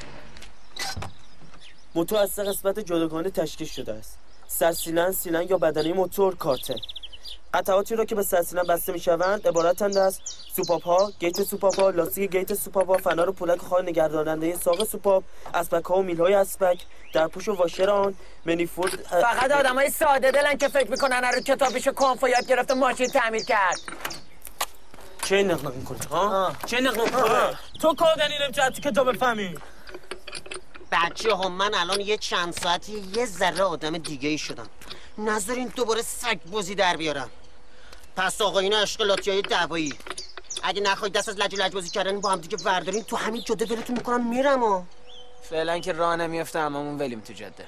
موتور از سه قسمت جداگانه تشکیل شده است. سرسیلن یا بدنه موتور کارتر. قطعاتی را که به سرسیلن بسته میشوند عبارتند از سوپاپ‌ها، گیت سوپاپ‌ها، لاستیک گیت سوپاپ‌ها، فنار و پولک خال نگهدارنده ساق سوپاپ، اسپک‌ها و میل‌های اسپک، درپوش و واشر آن، منیفولد. فقط آدمای ساده دلن که فکر میکنن رو کتابش کنفو یاد گرفته ماشین تعمیر کرد. چه نقل میکنی ها؟ چه نقل میکنی؟ تو کردنی نمی‌تونی تو کتاب بفهمی. بچه ها من الان یه چند ساعتی یه ذره آدم دیگه ای شدم. نذارین دوباره سگ بازی در بیارم. پس آقایون اشغالاتی های دعوایی، اگه نخواهید دست از لج بازی کردن با هم دیگه وردارین تو همین جاده ولتون میکنم میرم ها. فعلا که راه نمیفته هممون ولیم تو جاده.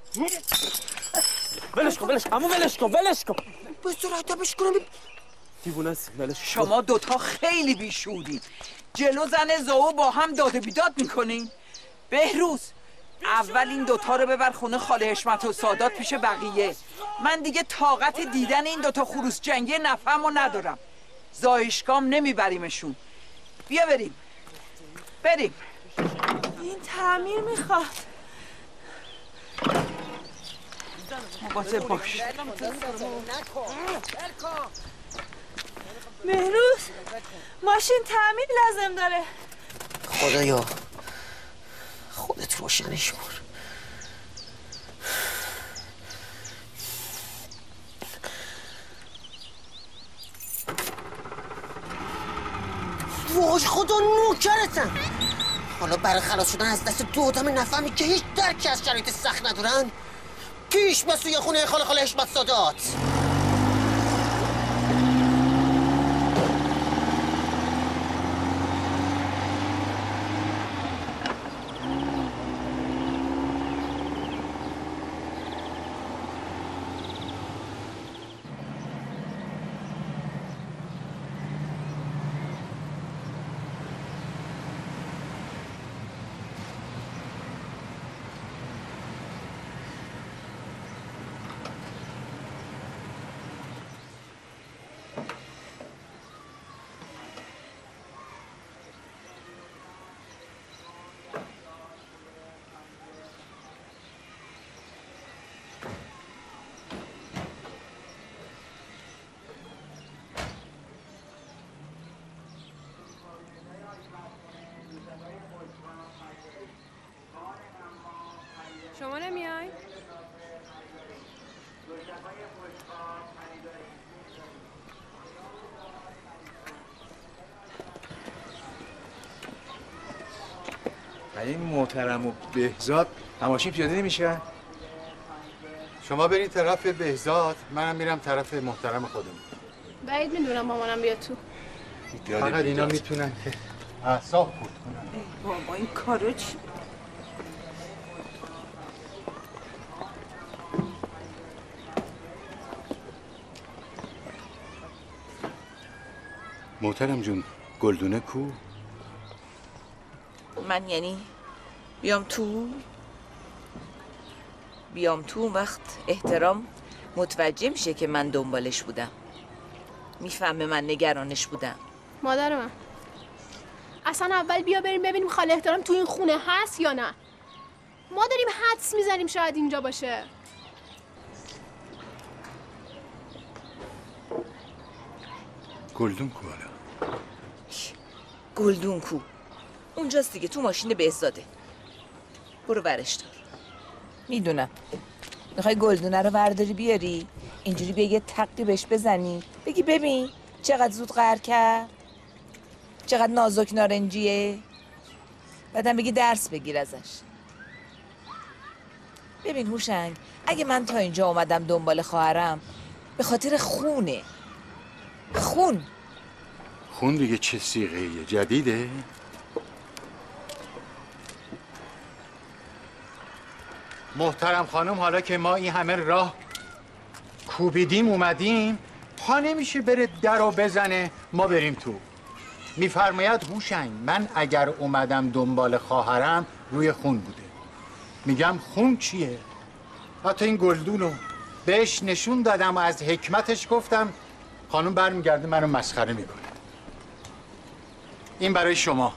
ولش کن به سرعت بش کنم. دیوونه است. ولش کن. شما دوتا خیلی بیشوری. جلو زن زاو با هم داد و بیداد میکنین. بهروز اول این دوتا رو ببر خونه خاله حشمت و سادات پیش بقیه. من دیگه طاقت دیدن این دوتا خروس جنگی نفهمو ندارم. زایشگام نمیبریمشون. بیا بریم. این تعمیر میخواد. مواظب باش. مهروز ماشین تعمیر لازم داره. خدایا خودت روشنش کن. وای خدا نوکرتم. حالا برای خلاص شدن از دست دو آدم نفهمی که هیچ درکی از شرایط سخت ندارن، پیش به سوی خونه خاله حشمت سادات. شما نمیای؟ این محترم و بهزاد هماشین پیاده نمیشه؟ شما برید طرف بهزاد، منم میرم طرف محترم خودمون. بعید میدونم مامانم بیاد تو. فقط اینا میتونن که اعصاب خورد کنن. بابا این کارو چی؟ محترم جون گلدونه کو؟ من یعنی بیام تو اون وقت احترام متوجه میشه که من دنبالش بودم، میفهمه من نگرانش بودم. مادر من اصلا اول بیا بریم ببینیم خاله احترام تو این خونه هست یا نه. ما داریم حدس میزنیم شاید اینجا باشه. گلدون کو حالا؟ گلدون کو؟ اونجاست دیگه، تو ماشین بهزاده. برو برش دار. میدونم میخوای گلدونه رو ورداری بیاری اینجوری بیا یه تقی بهش بزنی بگی ببین چقدر زود قهر کرد، چقدر نازک نارنجیه، بعدم بگی درس بگیر ازش. ببین هوشنگ، اگه من تا اینجا اومدم دنبال خواهرم به خاطر خونه. خون دیگه چه صیغه‌ایه؟ جدیده؟ محترم خانم، حالا که ما این همه راه کوبیدیم اومدیم، پا نمیشه بره در رو بزنه ما بریم تو. میفرماید هوشنگ من اگر اومدم دنبال خواهرم روی خون بوده. میگم خون چیه؟ حتی این گلدونو بهش نشون دادم و از حکمتش گفتم، خانم برمیگرده منو مسخره میکنه. این برای شما.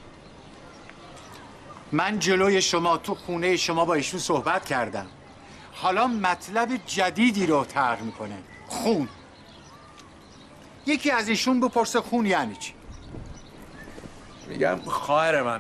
من جلوی شما تو خونه شما با ایشون صحبت کردم، حالا مطلب جدیدی رو طرح میکنه. خون. یکی از ایشون بپرسه خون یعنی چی؟ میگم خواهر من،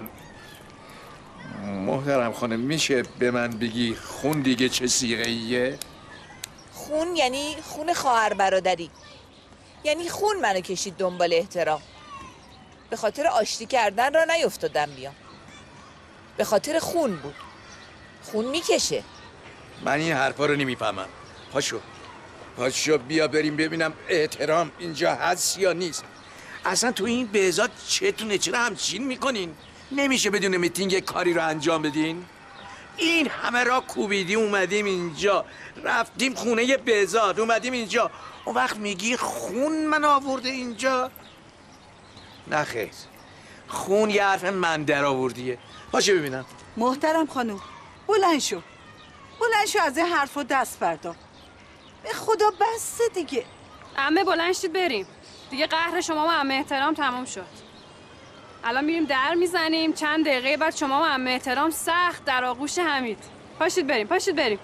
محترم خانم میشه به من بگی خون دیگه چه صیغه‌ایه؟ خون یعنی خون خواهر برادری، یعنی خون منو کشید دنبال احترام. به خاطر آشتی کردن را نیفتادم بیام، به خاطر خون بود. خون میکشه. من این حرفا رو نمیفهمم. پاشو بیا بریم ببینم احترام اینجا هست یا نیست. اصلا تو این بهزاد چتونه؟ چرا همچین میکنین؟ نمیشه بدون میتینگ یک کاری رو انجام بدین؟ این همه را کوبیدیم اومدیم اینجا، رفتیم خونه بهزاد اومدیم اینجا، اون وقت میگی خون من آورده اینجا؟ نه خیر، خون یه حرف من در آوردیه. باشه ببینم. محترم خانم بلند شو از این حرفا دست بردار. به خدا بسته دیگه. عمه بلند شید بریم دیگه. قهر شما و عمه احترام تمام شد. الان میریم در میزنیم، چند دقیقه بعد شما و عمه احترام سخت در آغوش حمید. پاشید بریم.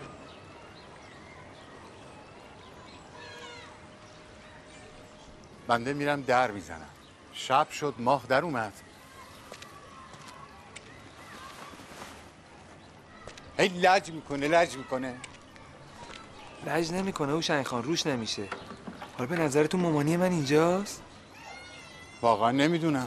بنده میرم در میزنم. شب شد، ماه در اومد. هی لج میکنه. لج نمیکنه هوشنگ خان، روش نمیشه. حالا به نظرتون مامانی من اینجاست؟ واقعا نمیدونم.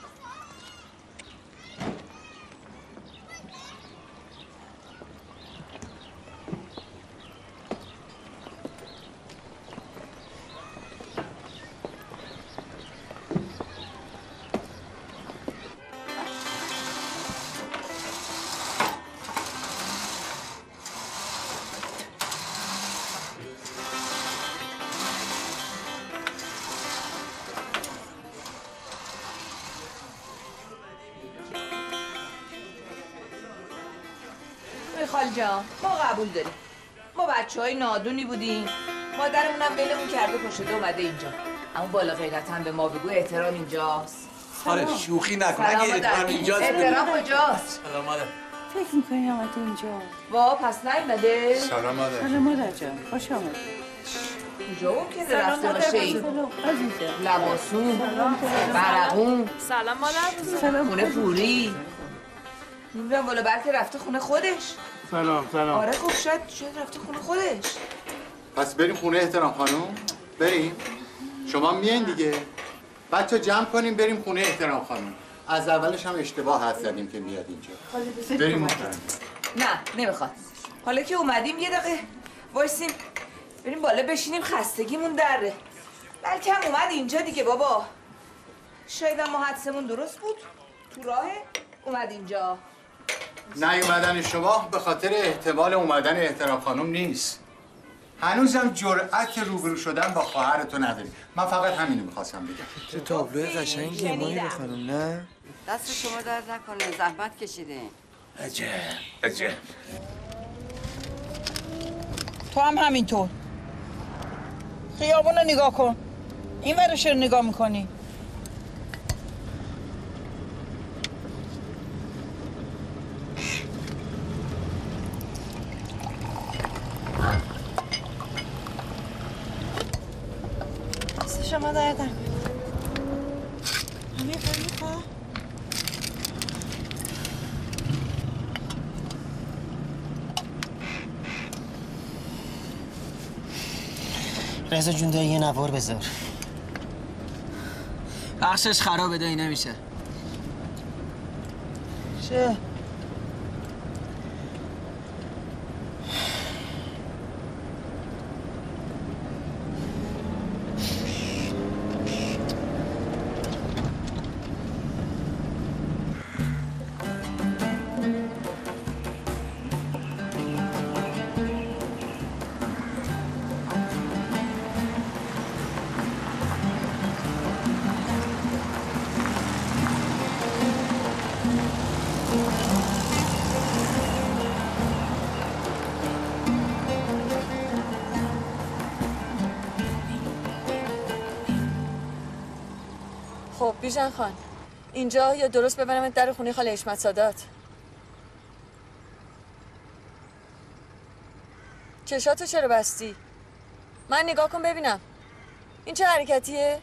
خال جان ما قبول داریم. ما بچه‌های نادونی بودیم، مادرمونم ولمون کرده پشده اومده اینجا. اما بالا غیرت هم به ما بگو احترام اینجاست. آره شوخی نکن. اگه احترام اینجاست احترام کجاست؟ سلام مادر. فکر میکنی آمده اینجا؟ وا پس نیومده؟ سلام مادر. سلام مادر جان، خوش آمدید. کجا ممکنه رفته باشه این؟ لباسون، برقون. سلام مادر. سلام. خونه پوری. نمیدونم والا بلکه رفته خونه خودش. سلام. آره خب شاید رفته خونه خودش. پس بریم خونه احترام خانم. بریم. شما میین دیگه. بچه جمع کنیم بریم خونه احترام خانم. از اولش هم اشتباه حد زدیم که میاد اینجا. بریم محترم. نه نمیخواد. حالا که اومدیم یه دقیقه وایسیم بریم بالا بشینیم، خستگیمون دره. بلکه هم اومد اینجا دیگه بابا. شاید ما حدسمون درست بود. تو راهه اومد اینجا. نیومدن شما به خاطر احتمال اومدن احترام خانم نیست. هنوزم جرأت روبرو شدن با خواهرتو نداری. من فقط همینو میخواستم بگم. چه تابلو قشنگیه مایی بخانم. نه دست شما درد نکنه، زحمت کشیدین. عجب. تو هم همینطور. خیابون رو نگاه کن. این ورش رو نگاه میکنی. دست شما دردم. میخواه. رضا جون یه نوار بذار. بخشش خرابه دایی نمیشه. چه؟ خب بیژن خان اینجا یا درست ببرم در خونه خاله حشمت سادات؟ چشاتو چرا بستی؟ من نگاه کن ببینم این چه حرکتیه؟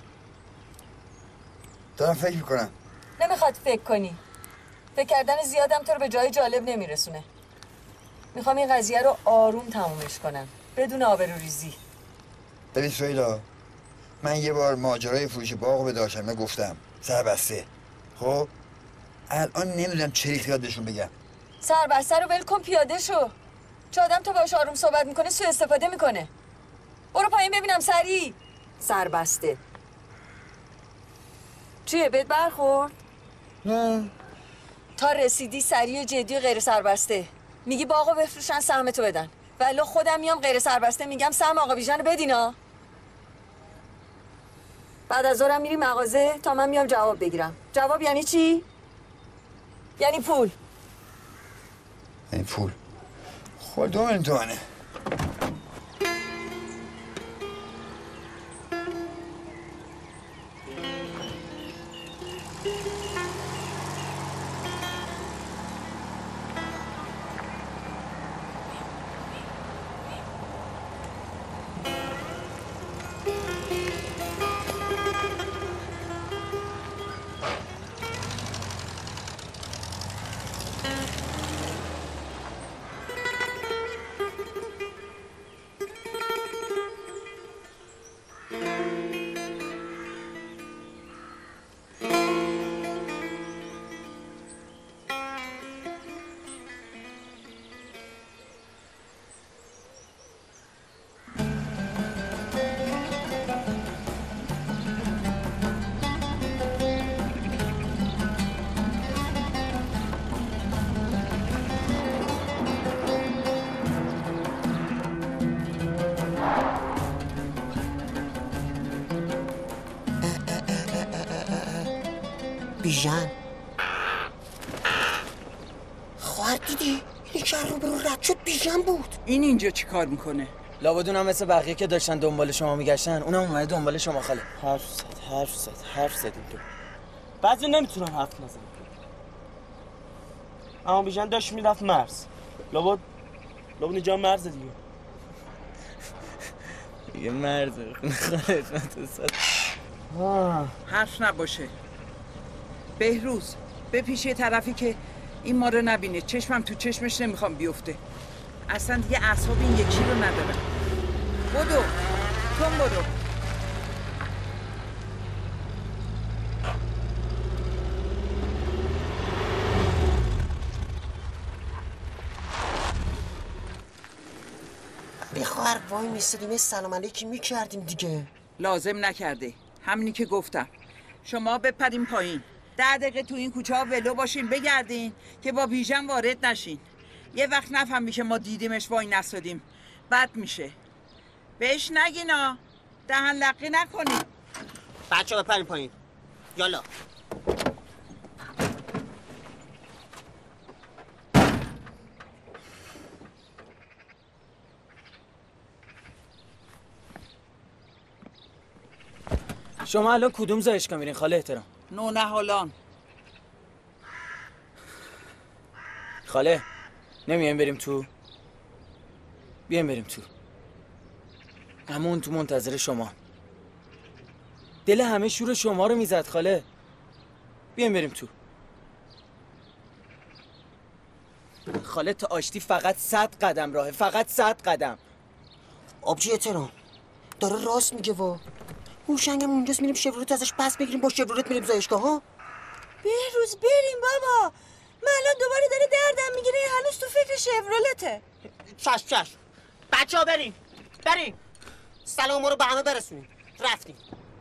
دارم فکر میکنم. نمیخواد فکر کنی. فکر کردن زیادم تو رو به جای جالب نمیرسونه. میخوام این قضیه رو آروم تمومش کنم بدون آبروریزی. ببین سهیلا، من یه بار ماجرای فروش باغو به داشتم گفتم سربسته. خب الان نمیدونم چه ریختی بهشون بگم. سربسته رو ول کن پیاده شو. چه آدم تو باهاش آروم صحبت میکنه سوء استفاده میکنه. برو پایین ببینم سریع. سربسته چیه بهت برخورد؟ نه تا رسیدی سریع جدی و غیر سربسته میگی با آقا بفروشن سهمتو بدن ولی خودم میام غیر سربسته میگم سهم آقا بیژن رو بدینا. بعد از ظهرم میری مغازه تا من میام جواب بگیرم. جواب یعنی چی؟ یعنی پول. این پول خود 2 میلیون تومنه. بیژن خواهر دیدی؟ این که رو برو رد شد بیژن بود. این اینجا چی کار میکنه؟ لابد اونم مثل بقیه که داشتن دنبال شما میگشتن اونم اومده دنبال شما خاله. حرف زدیم تو. بعضی نمیتونن حرف نزنن. اما بیژن داشت میرفت مرز. لابد اینجا مرز دیگه. دیگه مرزه خاله حرف نباشه. بهروز به پیش یه طرفی که این ما رو نبینه. چشمم تو چشمش نمیخوام بیفته. اصلا دیگه اعصاب این یکی رو ندارم. بدو تو برو. به خواهر وای میستدیم سلام علیکی میکردیم دیگه. لازم نکرده. همینی که گفتم. شما بپرین پایین. 10 دقیقه تو این کوچه ها ولو باشین بگردین که با بیژن وارد نشین. یه وقت نفهمی که ما دیدیمش وای نستادیم بد میشه. بهش نگینا. دهن لقی نکنین. بچه ها بپرین پایین. یالا. شما الان کدوم زایشگاه میرین خاله احترام؟ نونهالان. خاله نمیایم بریم تو؟ بیایم بریم تو. همون تو منتظر شما. دل همه شور شما رو میزد خاله. بیایم بریم تو. خاله تا آشتی فقط 100 قدم راهه. فقط 100 قدم. آبجی احترام داره راست میگه وا. هوشنگم اونجاست، میریم شورت ازش پس بگیریم، با شورت میریم زایشگاه ها. بهروز بریم بابا. من الان دوباره داره دردم میگیره، هنوز تو فکر شورولته. چشم بچه‌ها بریم سلام رو به همه برسونیم. رفتیم.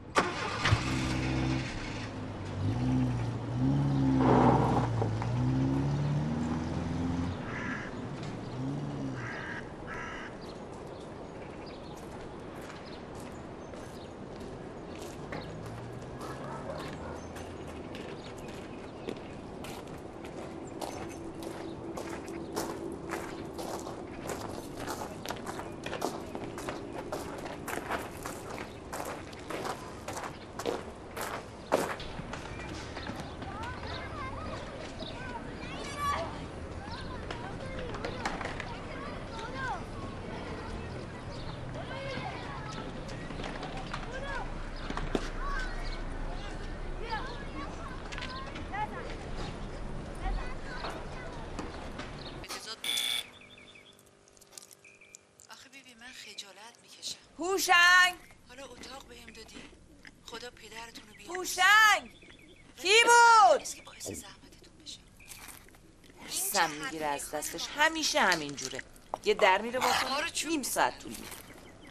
هوشنگ حالا اتاق بهم دادی. خدا پدرتون رو بیاره. هوشنگ کی بود؟ کسی که باعث زحمتتون بشه. سم میگیره از دستش، همیشه همین جوره. یه در میره واسه نیم ساعت طول میره.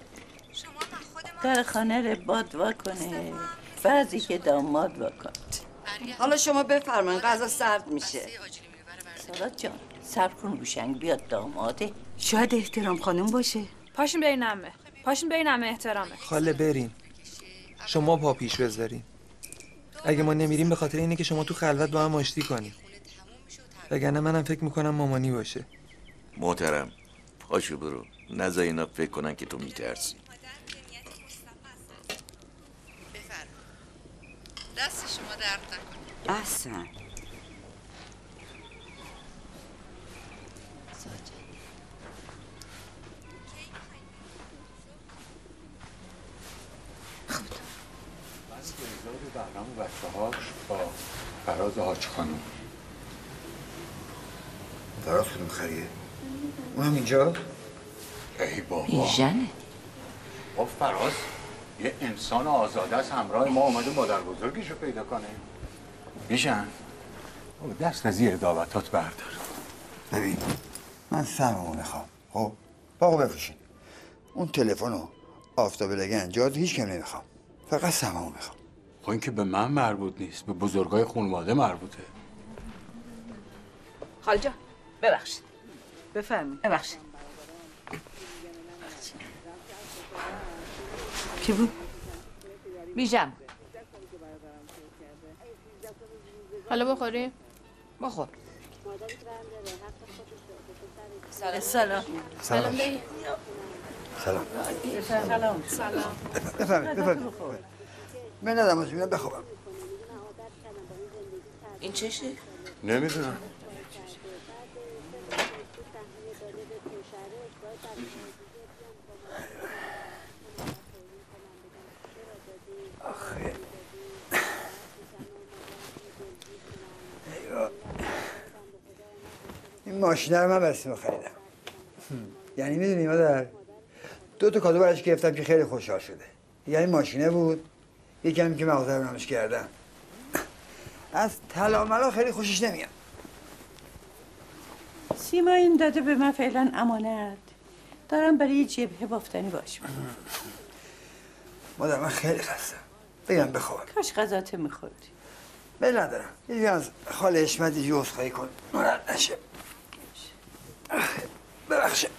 در خانه رو باد واکنه، بعضی که داماد واکن. حالا شما بفرمایید، غذا سرد میشه. سارات جان صبر کن، هوشنگ بیاد داماده. شاید احترام خانم باشه. پاشین برین عمه، پاشین برین عمه احترامه. خاله بریم، شما پا پیش بذارین. اگه ما نمیریم به خاطر اینه که شما تو خلوت با هم آشتی کنید، وگرنه منم فکر میکنم مامانی باشه. محترم پاشو برو، نذار اینا فکر کنن که تو میترسی. دست شما درد نکنه. احسن. بهرام و بچه‌هاش با فراز حاج خانم. فراز خانم خریه؟ اونم اینجا؟ ای بابا بیژنه. با فراز یه انسان آزاده است، همراه ما اومده مادر بزرگیشو پیدا کنه. بیژن دست از زیر دعوتات بردار. ببین من سهممو میخوام. خب باقو بفروشین. اون تلفن و آفتاب لگن جاد هیچ کم نمیخوام، فقط سهممو میخوام. خب این که به من مربوط نیست، به بزرگای خانواده مربوطه. خاله جان ببخشید. بفرمایید. ببخشید. کی بود؟ بیژن. حالا بخوریم؟ بخور. سلام. سلام. سلام. سلام. سلام. بفرمایید. من ندم از میرم بخوابم. این چشه؟ نمیدونم. آخه این ماشینه رو من برسیم خریدم. یعنی میدونی مادر، 2 تا کادو براش گرفتم که خیلی خوشحال شده. یعنی ماشینه بود، یکم که مغازه رو نمایش کردم. از طلا ملا خیلی خوشش نمیاد. سیما این داده به من فعلا امانت. دارم برای یه جبهه بافتنی باش. مادر من خیلی خستم، بگم بخوابم. کاش غذات میخوردی. بل ندارم، یه از خاله حشمت یه عذرخواهی کن، ناراحت نشه. ببخشه.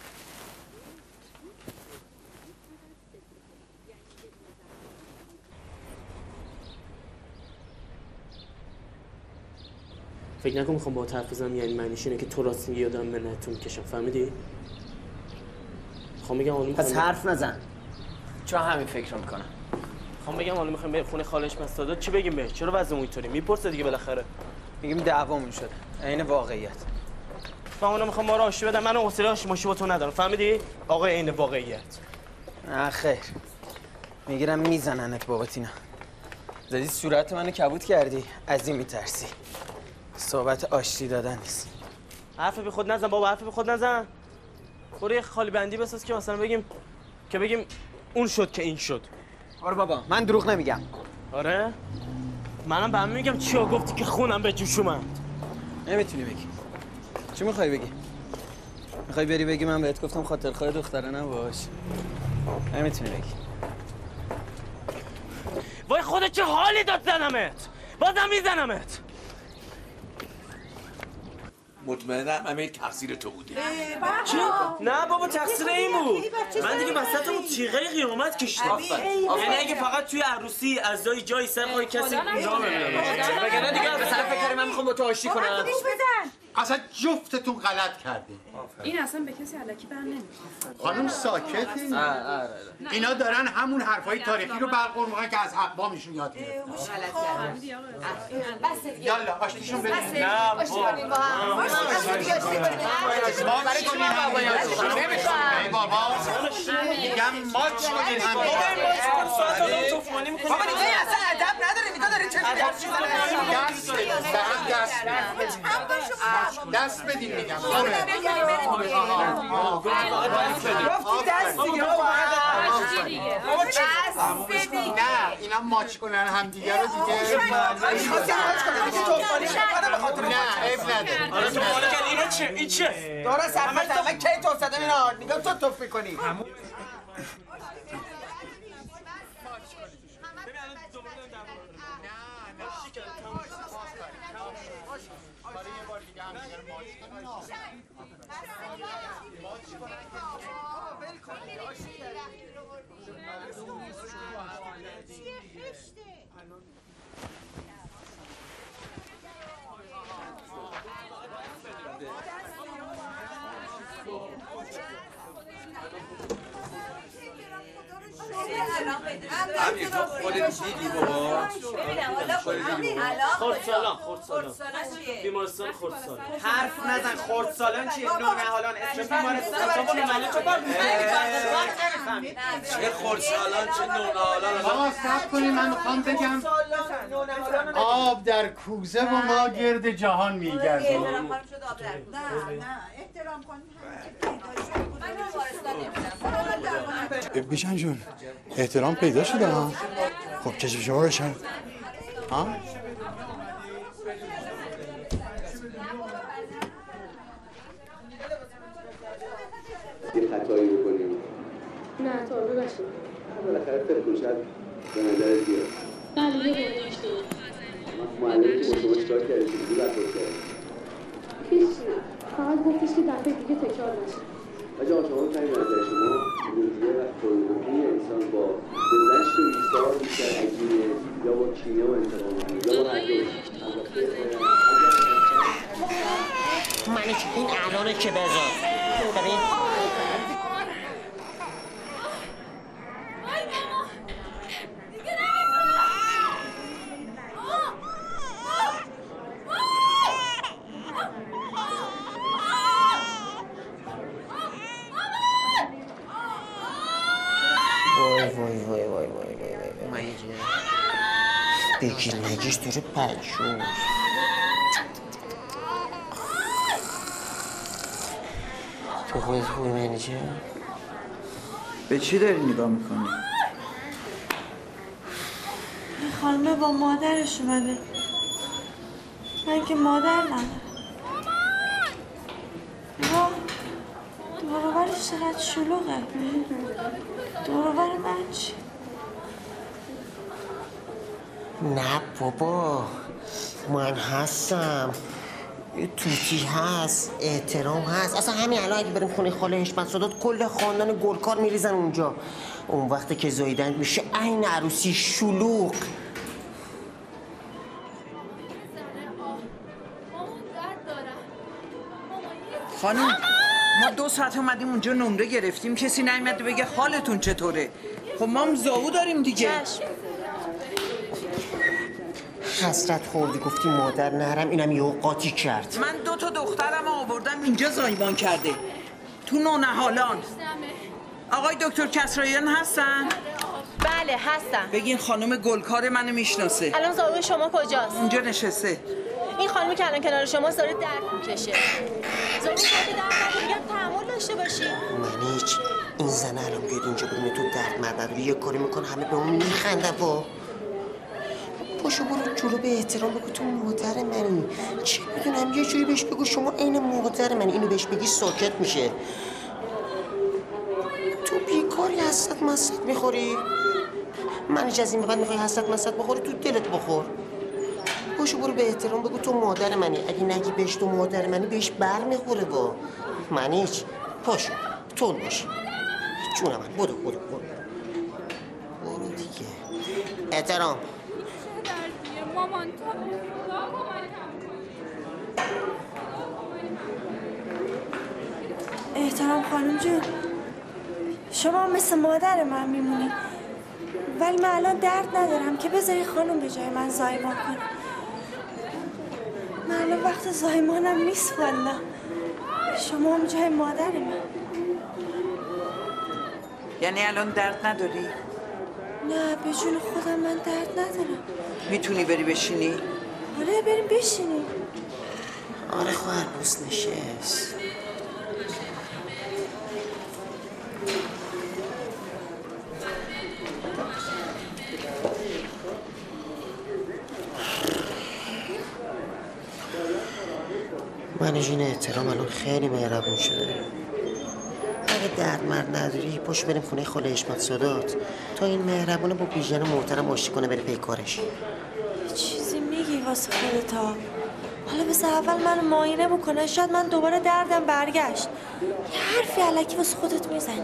فکر نکن میخوام با حرف بزنم، یعنی معنیش اینه که تو راست میگی یادم منتون میکشم، فهمیدی؟ میخوام بگم حالا پس حرف نزن، چون همین فکر رو میکنم. میخوام بگم حالا میخوایم بریم خونه خالش مستادا، چی بگیم بهش؟ چرا وضعمون اینطوری؟ میپرسه دیگه بالاخره. میگیم دعوامون شده، عین واقعیت. من اونا میخوام ما رو آشتی بدم، من حوصله آشتی ماشی با تو ندارم، فهمیدی؟ آقا عین واقعیت. نه خیر، میگیرم میزننت بابت اینا. زدی صورت منو کبود کردی، از این میترسی. صحبت آشتی دادن نیست. حرف بی خود نزن بابا، حرف بی خود نزن. برو یه خالی بندی بساز که مثلا بگیم اون شد که این شد. آره بابا من دروغ نمیگم. آره؟ منم به هم میگم چیا گفتی که خونم به جوش اومد. نمیتونی بگی. چی میخوای بگی؟ میخوای بری بگی من بهت گفتم خاطرخواه دختره نباش؟ نمیتونی بگی. وای خودت چه حالی داد زنمت. بازم میزنمت. مطمئنم همه تقصیر تو بوده. چی؟ نه بابا تقصیر این بود. من دیگه وسط اون تیغه قیامت کشیدم. یعنی اگه فقط توی عروسی اعضای جای سر پای کسی اونجا ببینم. وگرنه دیگه به سر فکر من میخوام با تو آشتی کنم. اصلا جفتتون غلط کردین. این اصلا به کسی الکی بر نمیاد. خانم ساکتی؟ اینا دارن همون حرفای تاریخی رو برقرار میکنن که از اقوامشون یاد گرفتن. بس دیگه. یالا آشتیشون بدین. نه ما برای چی بابا ای بابا میگم ماچ کنین هم بابا دیگه اصلا ادب نداره. میگه داره چه دست بدین میگم. گفتی دست دیگه نه اینا ماچ کنن هم دیگه رو دیگه. نه عیب نداره. آره تو ماله کرد اینو چه؟ این چه؟ داره سرفت من کی توف زدم اینا نگاه تو توف میکنی. همین تو خودت دیدی بابا. خردسالان بیمارستان خردسالان. حرف نزن. خردسالان چیه؟ نونهالان اسم بیمارستان چه خردسالان چه نونهالان. ما صبر کنیم من میخوام بگم آب در کوزه و ما گرد جهان میگردیم. نه احترام کنیم. بیشن جون احترام پیدا شده ها. خب چشم شما روشن ها. یه خطایی بکنیم نه تو ببخشید بالاخره فکر شد به نظرت بیاد. بله یه بار داشته معلمی که با شما چیکار کرده چیزی رفت کرد؟ هیچ نه فقط گفتش که دفعه دیگه تکرار نشه. آجا شما کنید به نظر شما روزیه و خلقی انسان با گذشت و ایثار بیشتر عجیبه یا با کینه و انتقام یا با هر دو؟ منی که این الانه که بذار ببین وای بگیر نگیش داره پنشون تو خودت خوبی منیجه؟ به چی داری نگاه میکنی؟ خانمه با مادرش اومده. من که مادر ندارم. دوروبرش چقدر شلوغه. دوروبر من چی؟ نه بابا من هستم. توتی هست احترام هست. اصلا همین الان اگه بریم خونه خاله حشمت سادات کل خاندان گلکار میریزن اونجا. اون وقتی که زاییدن میشه عین عروسی شلوغ. خانم ما 2 ساعت اومدیم اونجا نمره گرفتیم کسی نیومد بگه حالتون چطوره. خب ما هم زاو داریم دیگه. حسرت خوردی گفتی مادر نرم اینم یه قاطی کرد. من 2 تا دخترم آوردم اینجا زایمان کرده تو نونهالان. آقای دکتر کسراییان هستن؟ بله هستم. بگین خانم گلکار منو میشناسه. الان زاویه شما کجاست؟ اونجا نشسته. این خانمی که الان کنار شما داره درد میکشه. زاویه درد میگم تحمل داشته باشی. منیج این زنه الان بیاد اینجا ببینه تو درد مرد نداری یه کاری میکنه همه به اون میخندن با پاشو برو جلو به احترام بگو تو مادر منی. چه میدونم یه جوری بهش بگو شما عین مادر من. اینو بهش بگی ساکت میشه. تو بیکاری حسرت مسرت میخوری. منش از این به بعد میخوای حسرت مسرت بخوری تو دلت بخور. پاشو برو به احترام بگو تو مادر منی. اگه نگی بهش تو مادر منی بهش بر میخوره با منیچ. پاشو تون باش جون من. برو دیگه. احترام. مامان احترام خانم جون، شما مثل مادر من میمونی، ولی من الان درد ندارم که بذاری خانم به جای من زایمان کنه. من الان وقت زایمانم نیست والله. شما هم جای مادر من. یعنی الان درد نداری؟ نه به جون خودم من درد ندارم. میتونی بری بشینی؟ آره بریم بشینیم. آره خواهر بوس نشست. منیژین احترام الان خیلی مهربون شده. اگه درد مرد نداری پاشو بریم خونه خاله حشمت سادات تا این مهربونه با بیژن محترم آشتی کنه بره پی کارش. چیزی میگی واسه خودتا؟ حالا بس اول من معاینه بکنه، شاید من دوباره دردم برگشت. یه حرفی الکی واسه خودت میزنی.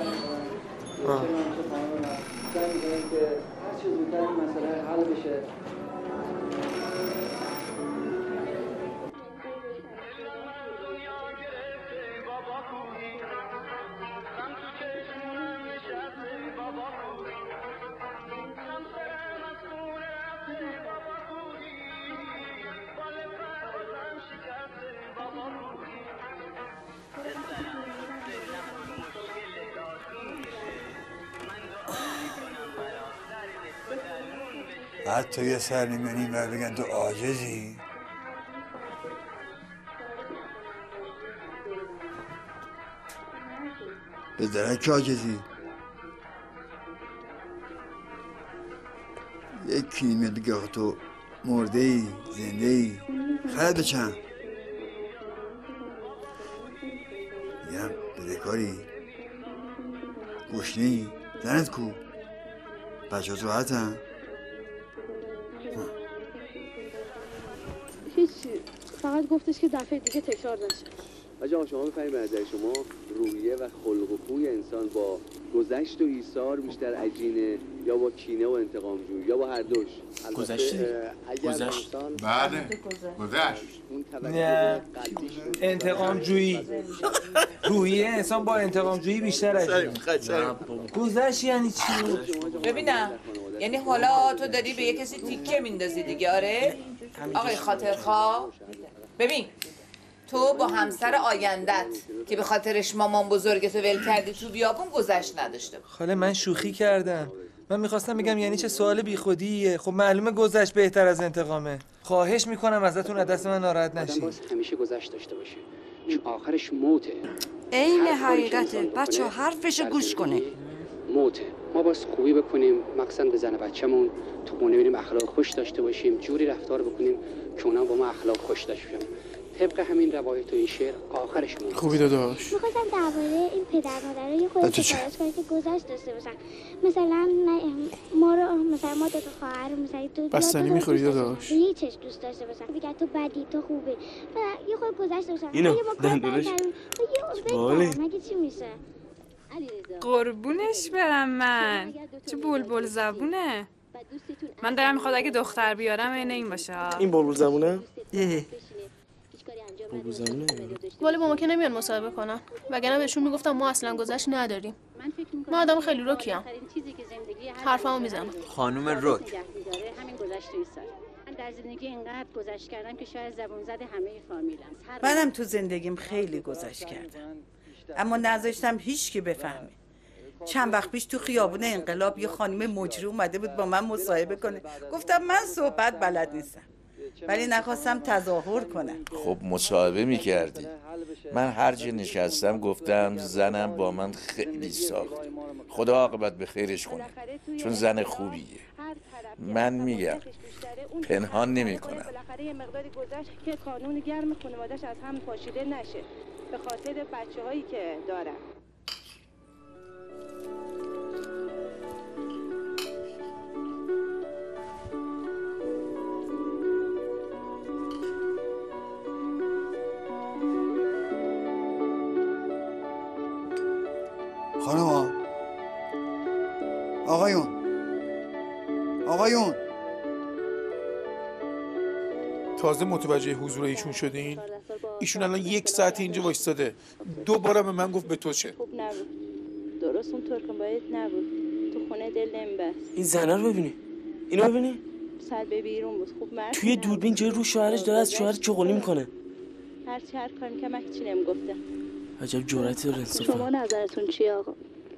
حتی یه سر نمیانی و بگن تو عاجزی. به درک عاجزی. یکی میاد بگه آخه تو مرده ای زنده ای خرد بچم. میگم بدهکاری گشنه ای زنت کو بچه ها تو راحتن. هیچی، فقط گفتش که دفعه دیگه تکرار نشه. حاج آقا شما بفرمایید به نظر شما روحیه و خلق و خوی انسان با گذشت و ایثار بیشتر عجینه یا با کینه و انتقام جویی یا با هر دوش؟ گذشت. بله گذشت. نه انتقام جویی. روحیه انسان با انتقام جویی بیشتر عجینه. گذشت یعنی چی؟ ببینم یعنی حالا تو داری به یه کسی تیکه میندازی دیگه؟ آره آقای خاطرخواه. ببین تو با همسر آیندت که به خاطرش مامان بزرگتو ول کردی تو بیابون گذشت نداشته. خاله من شوخی کردم. من میخواستم بگم یعنی چه سوال بیخودیه. خب معلومه گذشت بهتر از انتقامه. خواهش میکنم ازتون از دست من ناراحت نشین. همیشه گذشت داشته باشه چون آخرش موته. عین حقیقته. بچه حرفش گوش کنه. موته. ما باز خوبی بکنیم مقصد به زن بچه‌مون تو خونه بریم اخلاق خوش داشته باشیم، جوری رفتار بکنیم که اونا با ما اخلاق خوش داشته باشن. طبق همین روایت و این شعر آخرش موته. خوبی داداش. می‌خواستم درباره این پدر مادرای یه خود سفارش کنم که گذشت داشته باشن. مثلا ما دو تا خواهر مثلا تو بستنی می‌خوری داداش؟ یه چش دوست داشته باشن. میگه تو بدی تو خوبه. یه خود گذشت داشتن. اینو دندونش. مگه چی میشه؟ قربونش برم من. چه بلبل زبونه. من دارم میخواد اگه دختر بیارم این باشه. این بلبل زبونه؟ ولی با ما که نمیان مصاحبه کنن، وگرنه بهشون میگفتم ما اصلا گذشت نداریم. من آدم خیلی رکیم. حرفمو میزنم. خانم رک. من در زندگی اینقدر گذشت کردم که شاید زبون زده همه فامیلم. منم تو زندگیم خیلی گذشت کردم، اما نذاشتم هیچ کی بفهمه. چند وقت پیش تو خیابون انقلاب یه خانم مجری اومده بود با من مصاحبه کنه. گفتم من صحبت بلد نیستم. ولی نخواستم تظاهر کنم. خب مصاحبه میکردی. من هر جا نشستم گفتم زنم با من خیلی ساخت. خدا عاقبت به خیرش کنه، چون زن خوبیه. من میگم پنهان نمیکنم. بالاخره یه مقداری گذشت که کانون گرم خانواده‌اش از هم پاشیده نشه به خاطر بچه‌هایی که دارن. خانم آقایون تازه متوجه حضور ایشون شدین؟ ایشون الان 1 ساعت اینجا وایستاده. 2 بار به من گفت به تو چه؟ خوب نبود. درست اونطور که باید نبود. تو خونه دل نمیبست. این زنه رو ببینی. اینو ببینی؟ سر به بیرون بود. خوب مرد. توی دوربین جای رو شوهرش داره از شوهر چغلی میکنه. هر کار میکنم هیچی نمیگفته. عجب جرأتی داره انصافا. شما نظرتون چیه آقا؟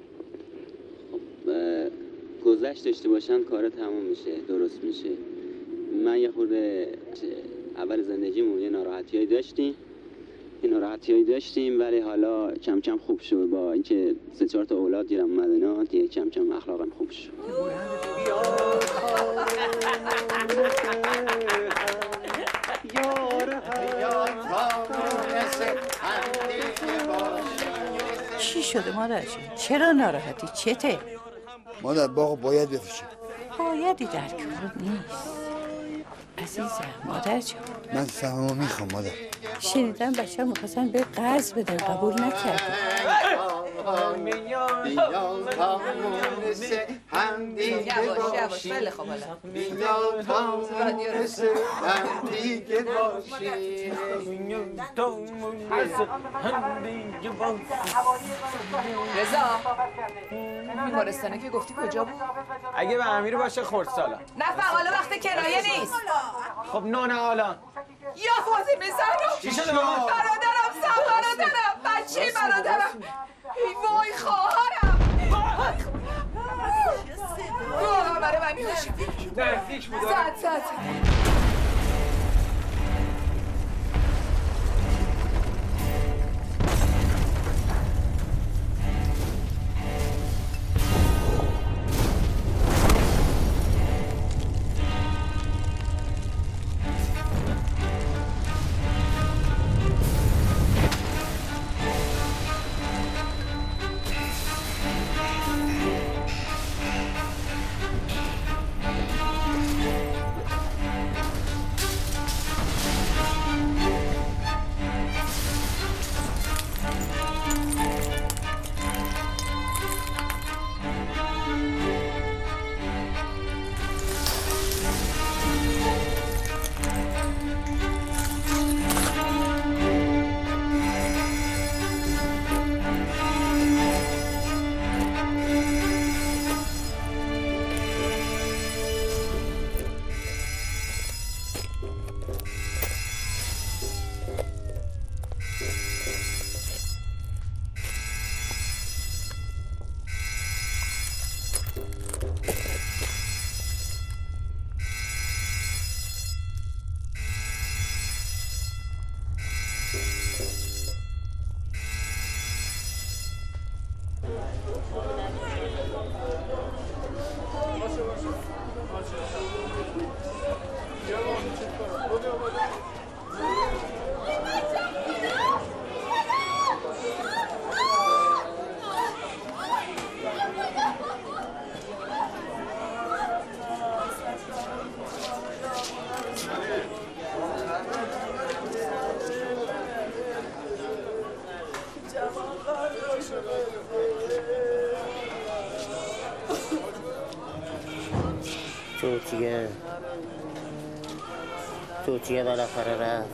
گذشت داشته باشن کار تموم میشه، درست میشه. من یه خورده اول زندگیمون یه ناراحتیایی داشتیم ولی حالا کم کم خوب شد. با اینکه 3-4 تا اولاد گیرم اومدن دیگه کم کم اخلاقم خوب شد. چی شده مادر جون؟ چرا ناراحتی؟ چته؟ مادر باغ باید بفروشیم. بایدی در کار نیست عزیزم. مادر جون من سهممو میخوام مادر. شنیدم بچه ها میخواستن به قرض بدن قبول نکردی. یواش خیلی خوب. رضا بیمارستانه که گفتی کجا بود؟ اگه به امیر باشه خردسالا. نه حالا وقت کنایه نیست. خب نه الان یا فاطمه زهرا. چی شده مامان؟ برادرم بچه برادرم. ای وای خواهرم. واقعا برای من میشه. نزدیک بود. زد. توتیه بالاخره رفت.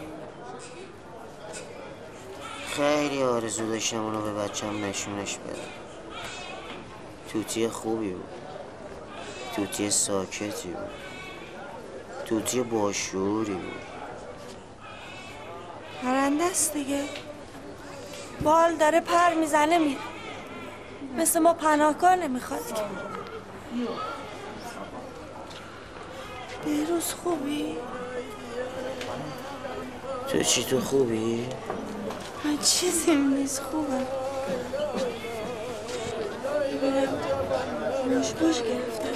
خیلی آرزو داشتم اونو به بچم نشونش بدم. توتیه خوبی بود، توتیه ساکتی بود، توتیه باشعوری بود. پرنده است دیگه، بال داره پر میزنه میره، مثل ما پناهگاه نمیخواد که. بهروز خوبی؟ تو چی تو خوبی؟ من چیزی نیست خوبم. ببینم باش گرفته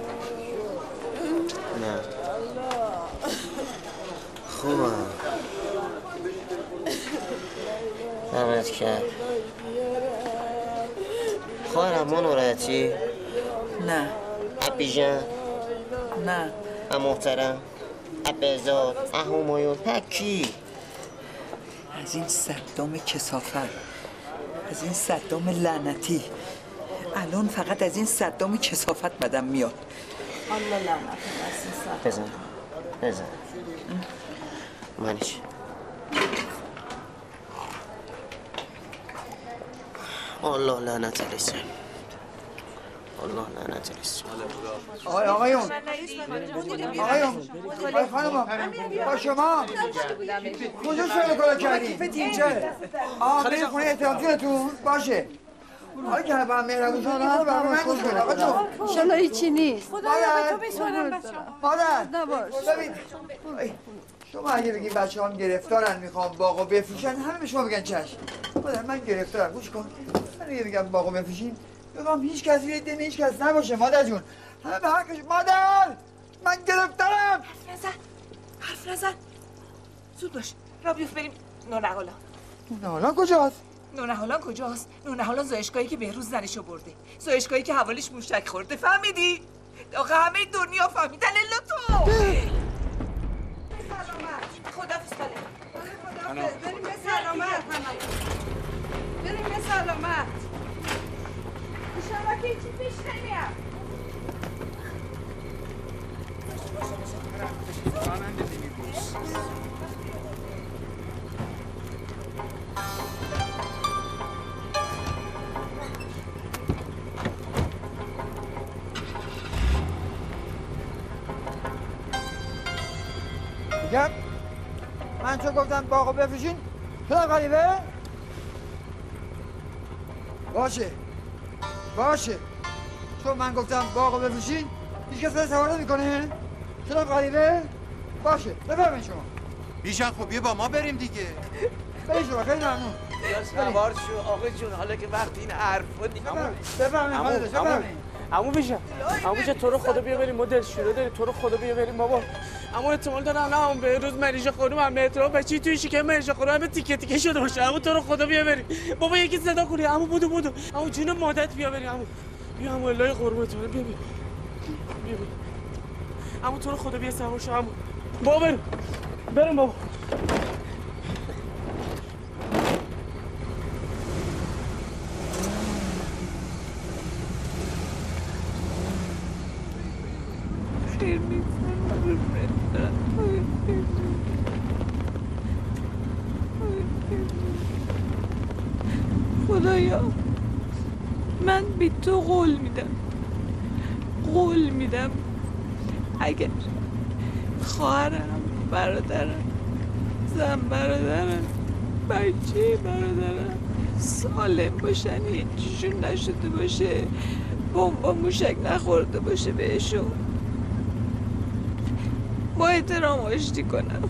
نه خوبم. دمت کرد. خواهرم ما نوراحتی؟ نه. ابی جان؟ نه. محترم؟ بهزاد؟ همایون؟ پکی؟ از این صدام کثافت، از این صدام لعنتی، الان فقط از این صدام کثافت بدم میاد. الله لعنت بزن منش. الله لعنت علیسم. الله لعنت علیسم. آقایون خانم با شما کجا سر کلا کردیم؟ اینجا برید خونه احترام جونتون باشه. آقای که با هم مهربون شدن هم برای من گوش کنه. آقا جون شما هیچی نیست. مادر نباش. ببین شما اگه بگید بچه هم گرفتارن میخوام باغو بفروشن همه به شما بگن چشم. مادر من گرفتارم گوش کن. من اگه بگم باغو بفروشین بگم هیچ کسی روی دم هیچ کس نباشه مادر جون. همه به حقش. مادر من گرفتارم. حرف نزن. زود باش. را بیفت بریم نونهالان. نونهالان کجاست؟ نونهالان کجاست؟ نونهالان زایشگاهی که بهروز زنشو برده. زایشگاهی که حوالش موشک خورده. فهمیدی؟ آقا همه دنیا فهمیدن الا تو. خدافظ خاله. بریم به سلامت. بریم به سلامت. شما که چی پیش نمیاد. میگم من چون گفتم باغو بفروشین خدا غریبه باشه چون من گفتم باغو بفروشین هیچ کس سوار نمیکنه خدا غریبه باشه بفرمایید شما بیشن خب بیا با ما بریم دیگه. بریم شما خیلی ممنون سوار شو آقا جون. حالا که وقتی این حرفا دیگه بفرمایید عمو بیشن تو رو خدا بیا بریم. ما دلشوره داریم. تو رو خدا بیا بریم بابا. اما احتمال داره الان به روز مریض خانم هم احترام بچی توی شکم مریض خانم هم تیکه تیکه شده باشه. اما تو رو خدا بیا بریم بابا. یکی صدا کنی. اما بودو اما جون مادت بیا بریم. بیا اما الله قربونت بیا اما تو رو خدا بیا سوار شو. اما بابا بریم بابا. خدایا من بی تو قول میدم اگر خواهرم برادرم زن برادرم بچه برادرم سالم باشن هیچیشون نشده باشه بمب موشک نخورده باشه بهشون با احترام آشتی کنم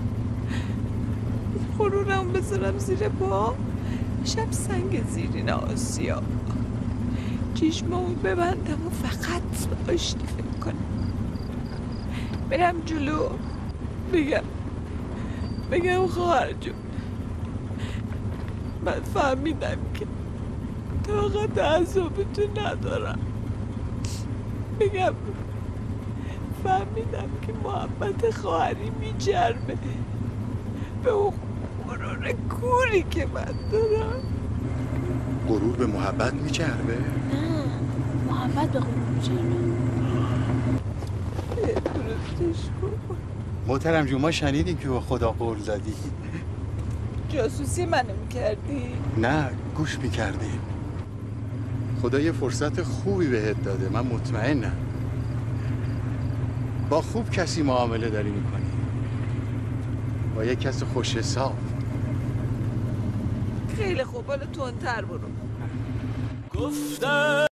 غرورم بذارم زیر پا شب سنگ زیرین آسیا چشمامو ببندم و فقط به آشتی فکر کنم برم جلو بگم خواهر جون من فهمیدم که طاقت عذابتو ندارم بگم فهمیدم که محبت خواهری میچربه به اون غرور کوری که من دارم. غرور به محبت میچربه؟ نه محبت به غرور میچربه. محترم جون ما شنیدیم که با خدا قول زدی. جاسوسی منو میکردی؟ نه گوش میکردیم. خدا یه فرصت خوبی بهت داده. من مطمئنم با خوب کسی معامله داری میکنی، با یه کس خوش حساب. خیلی خوب حالا تندتر برو. گفتم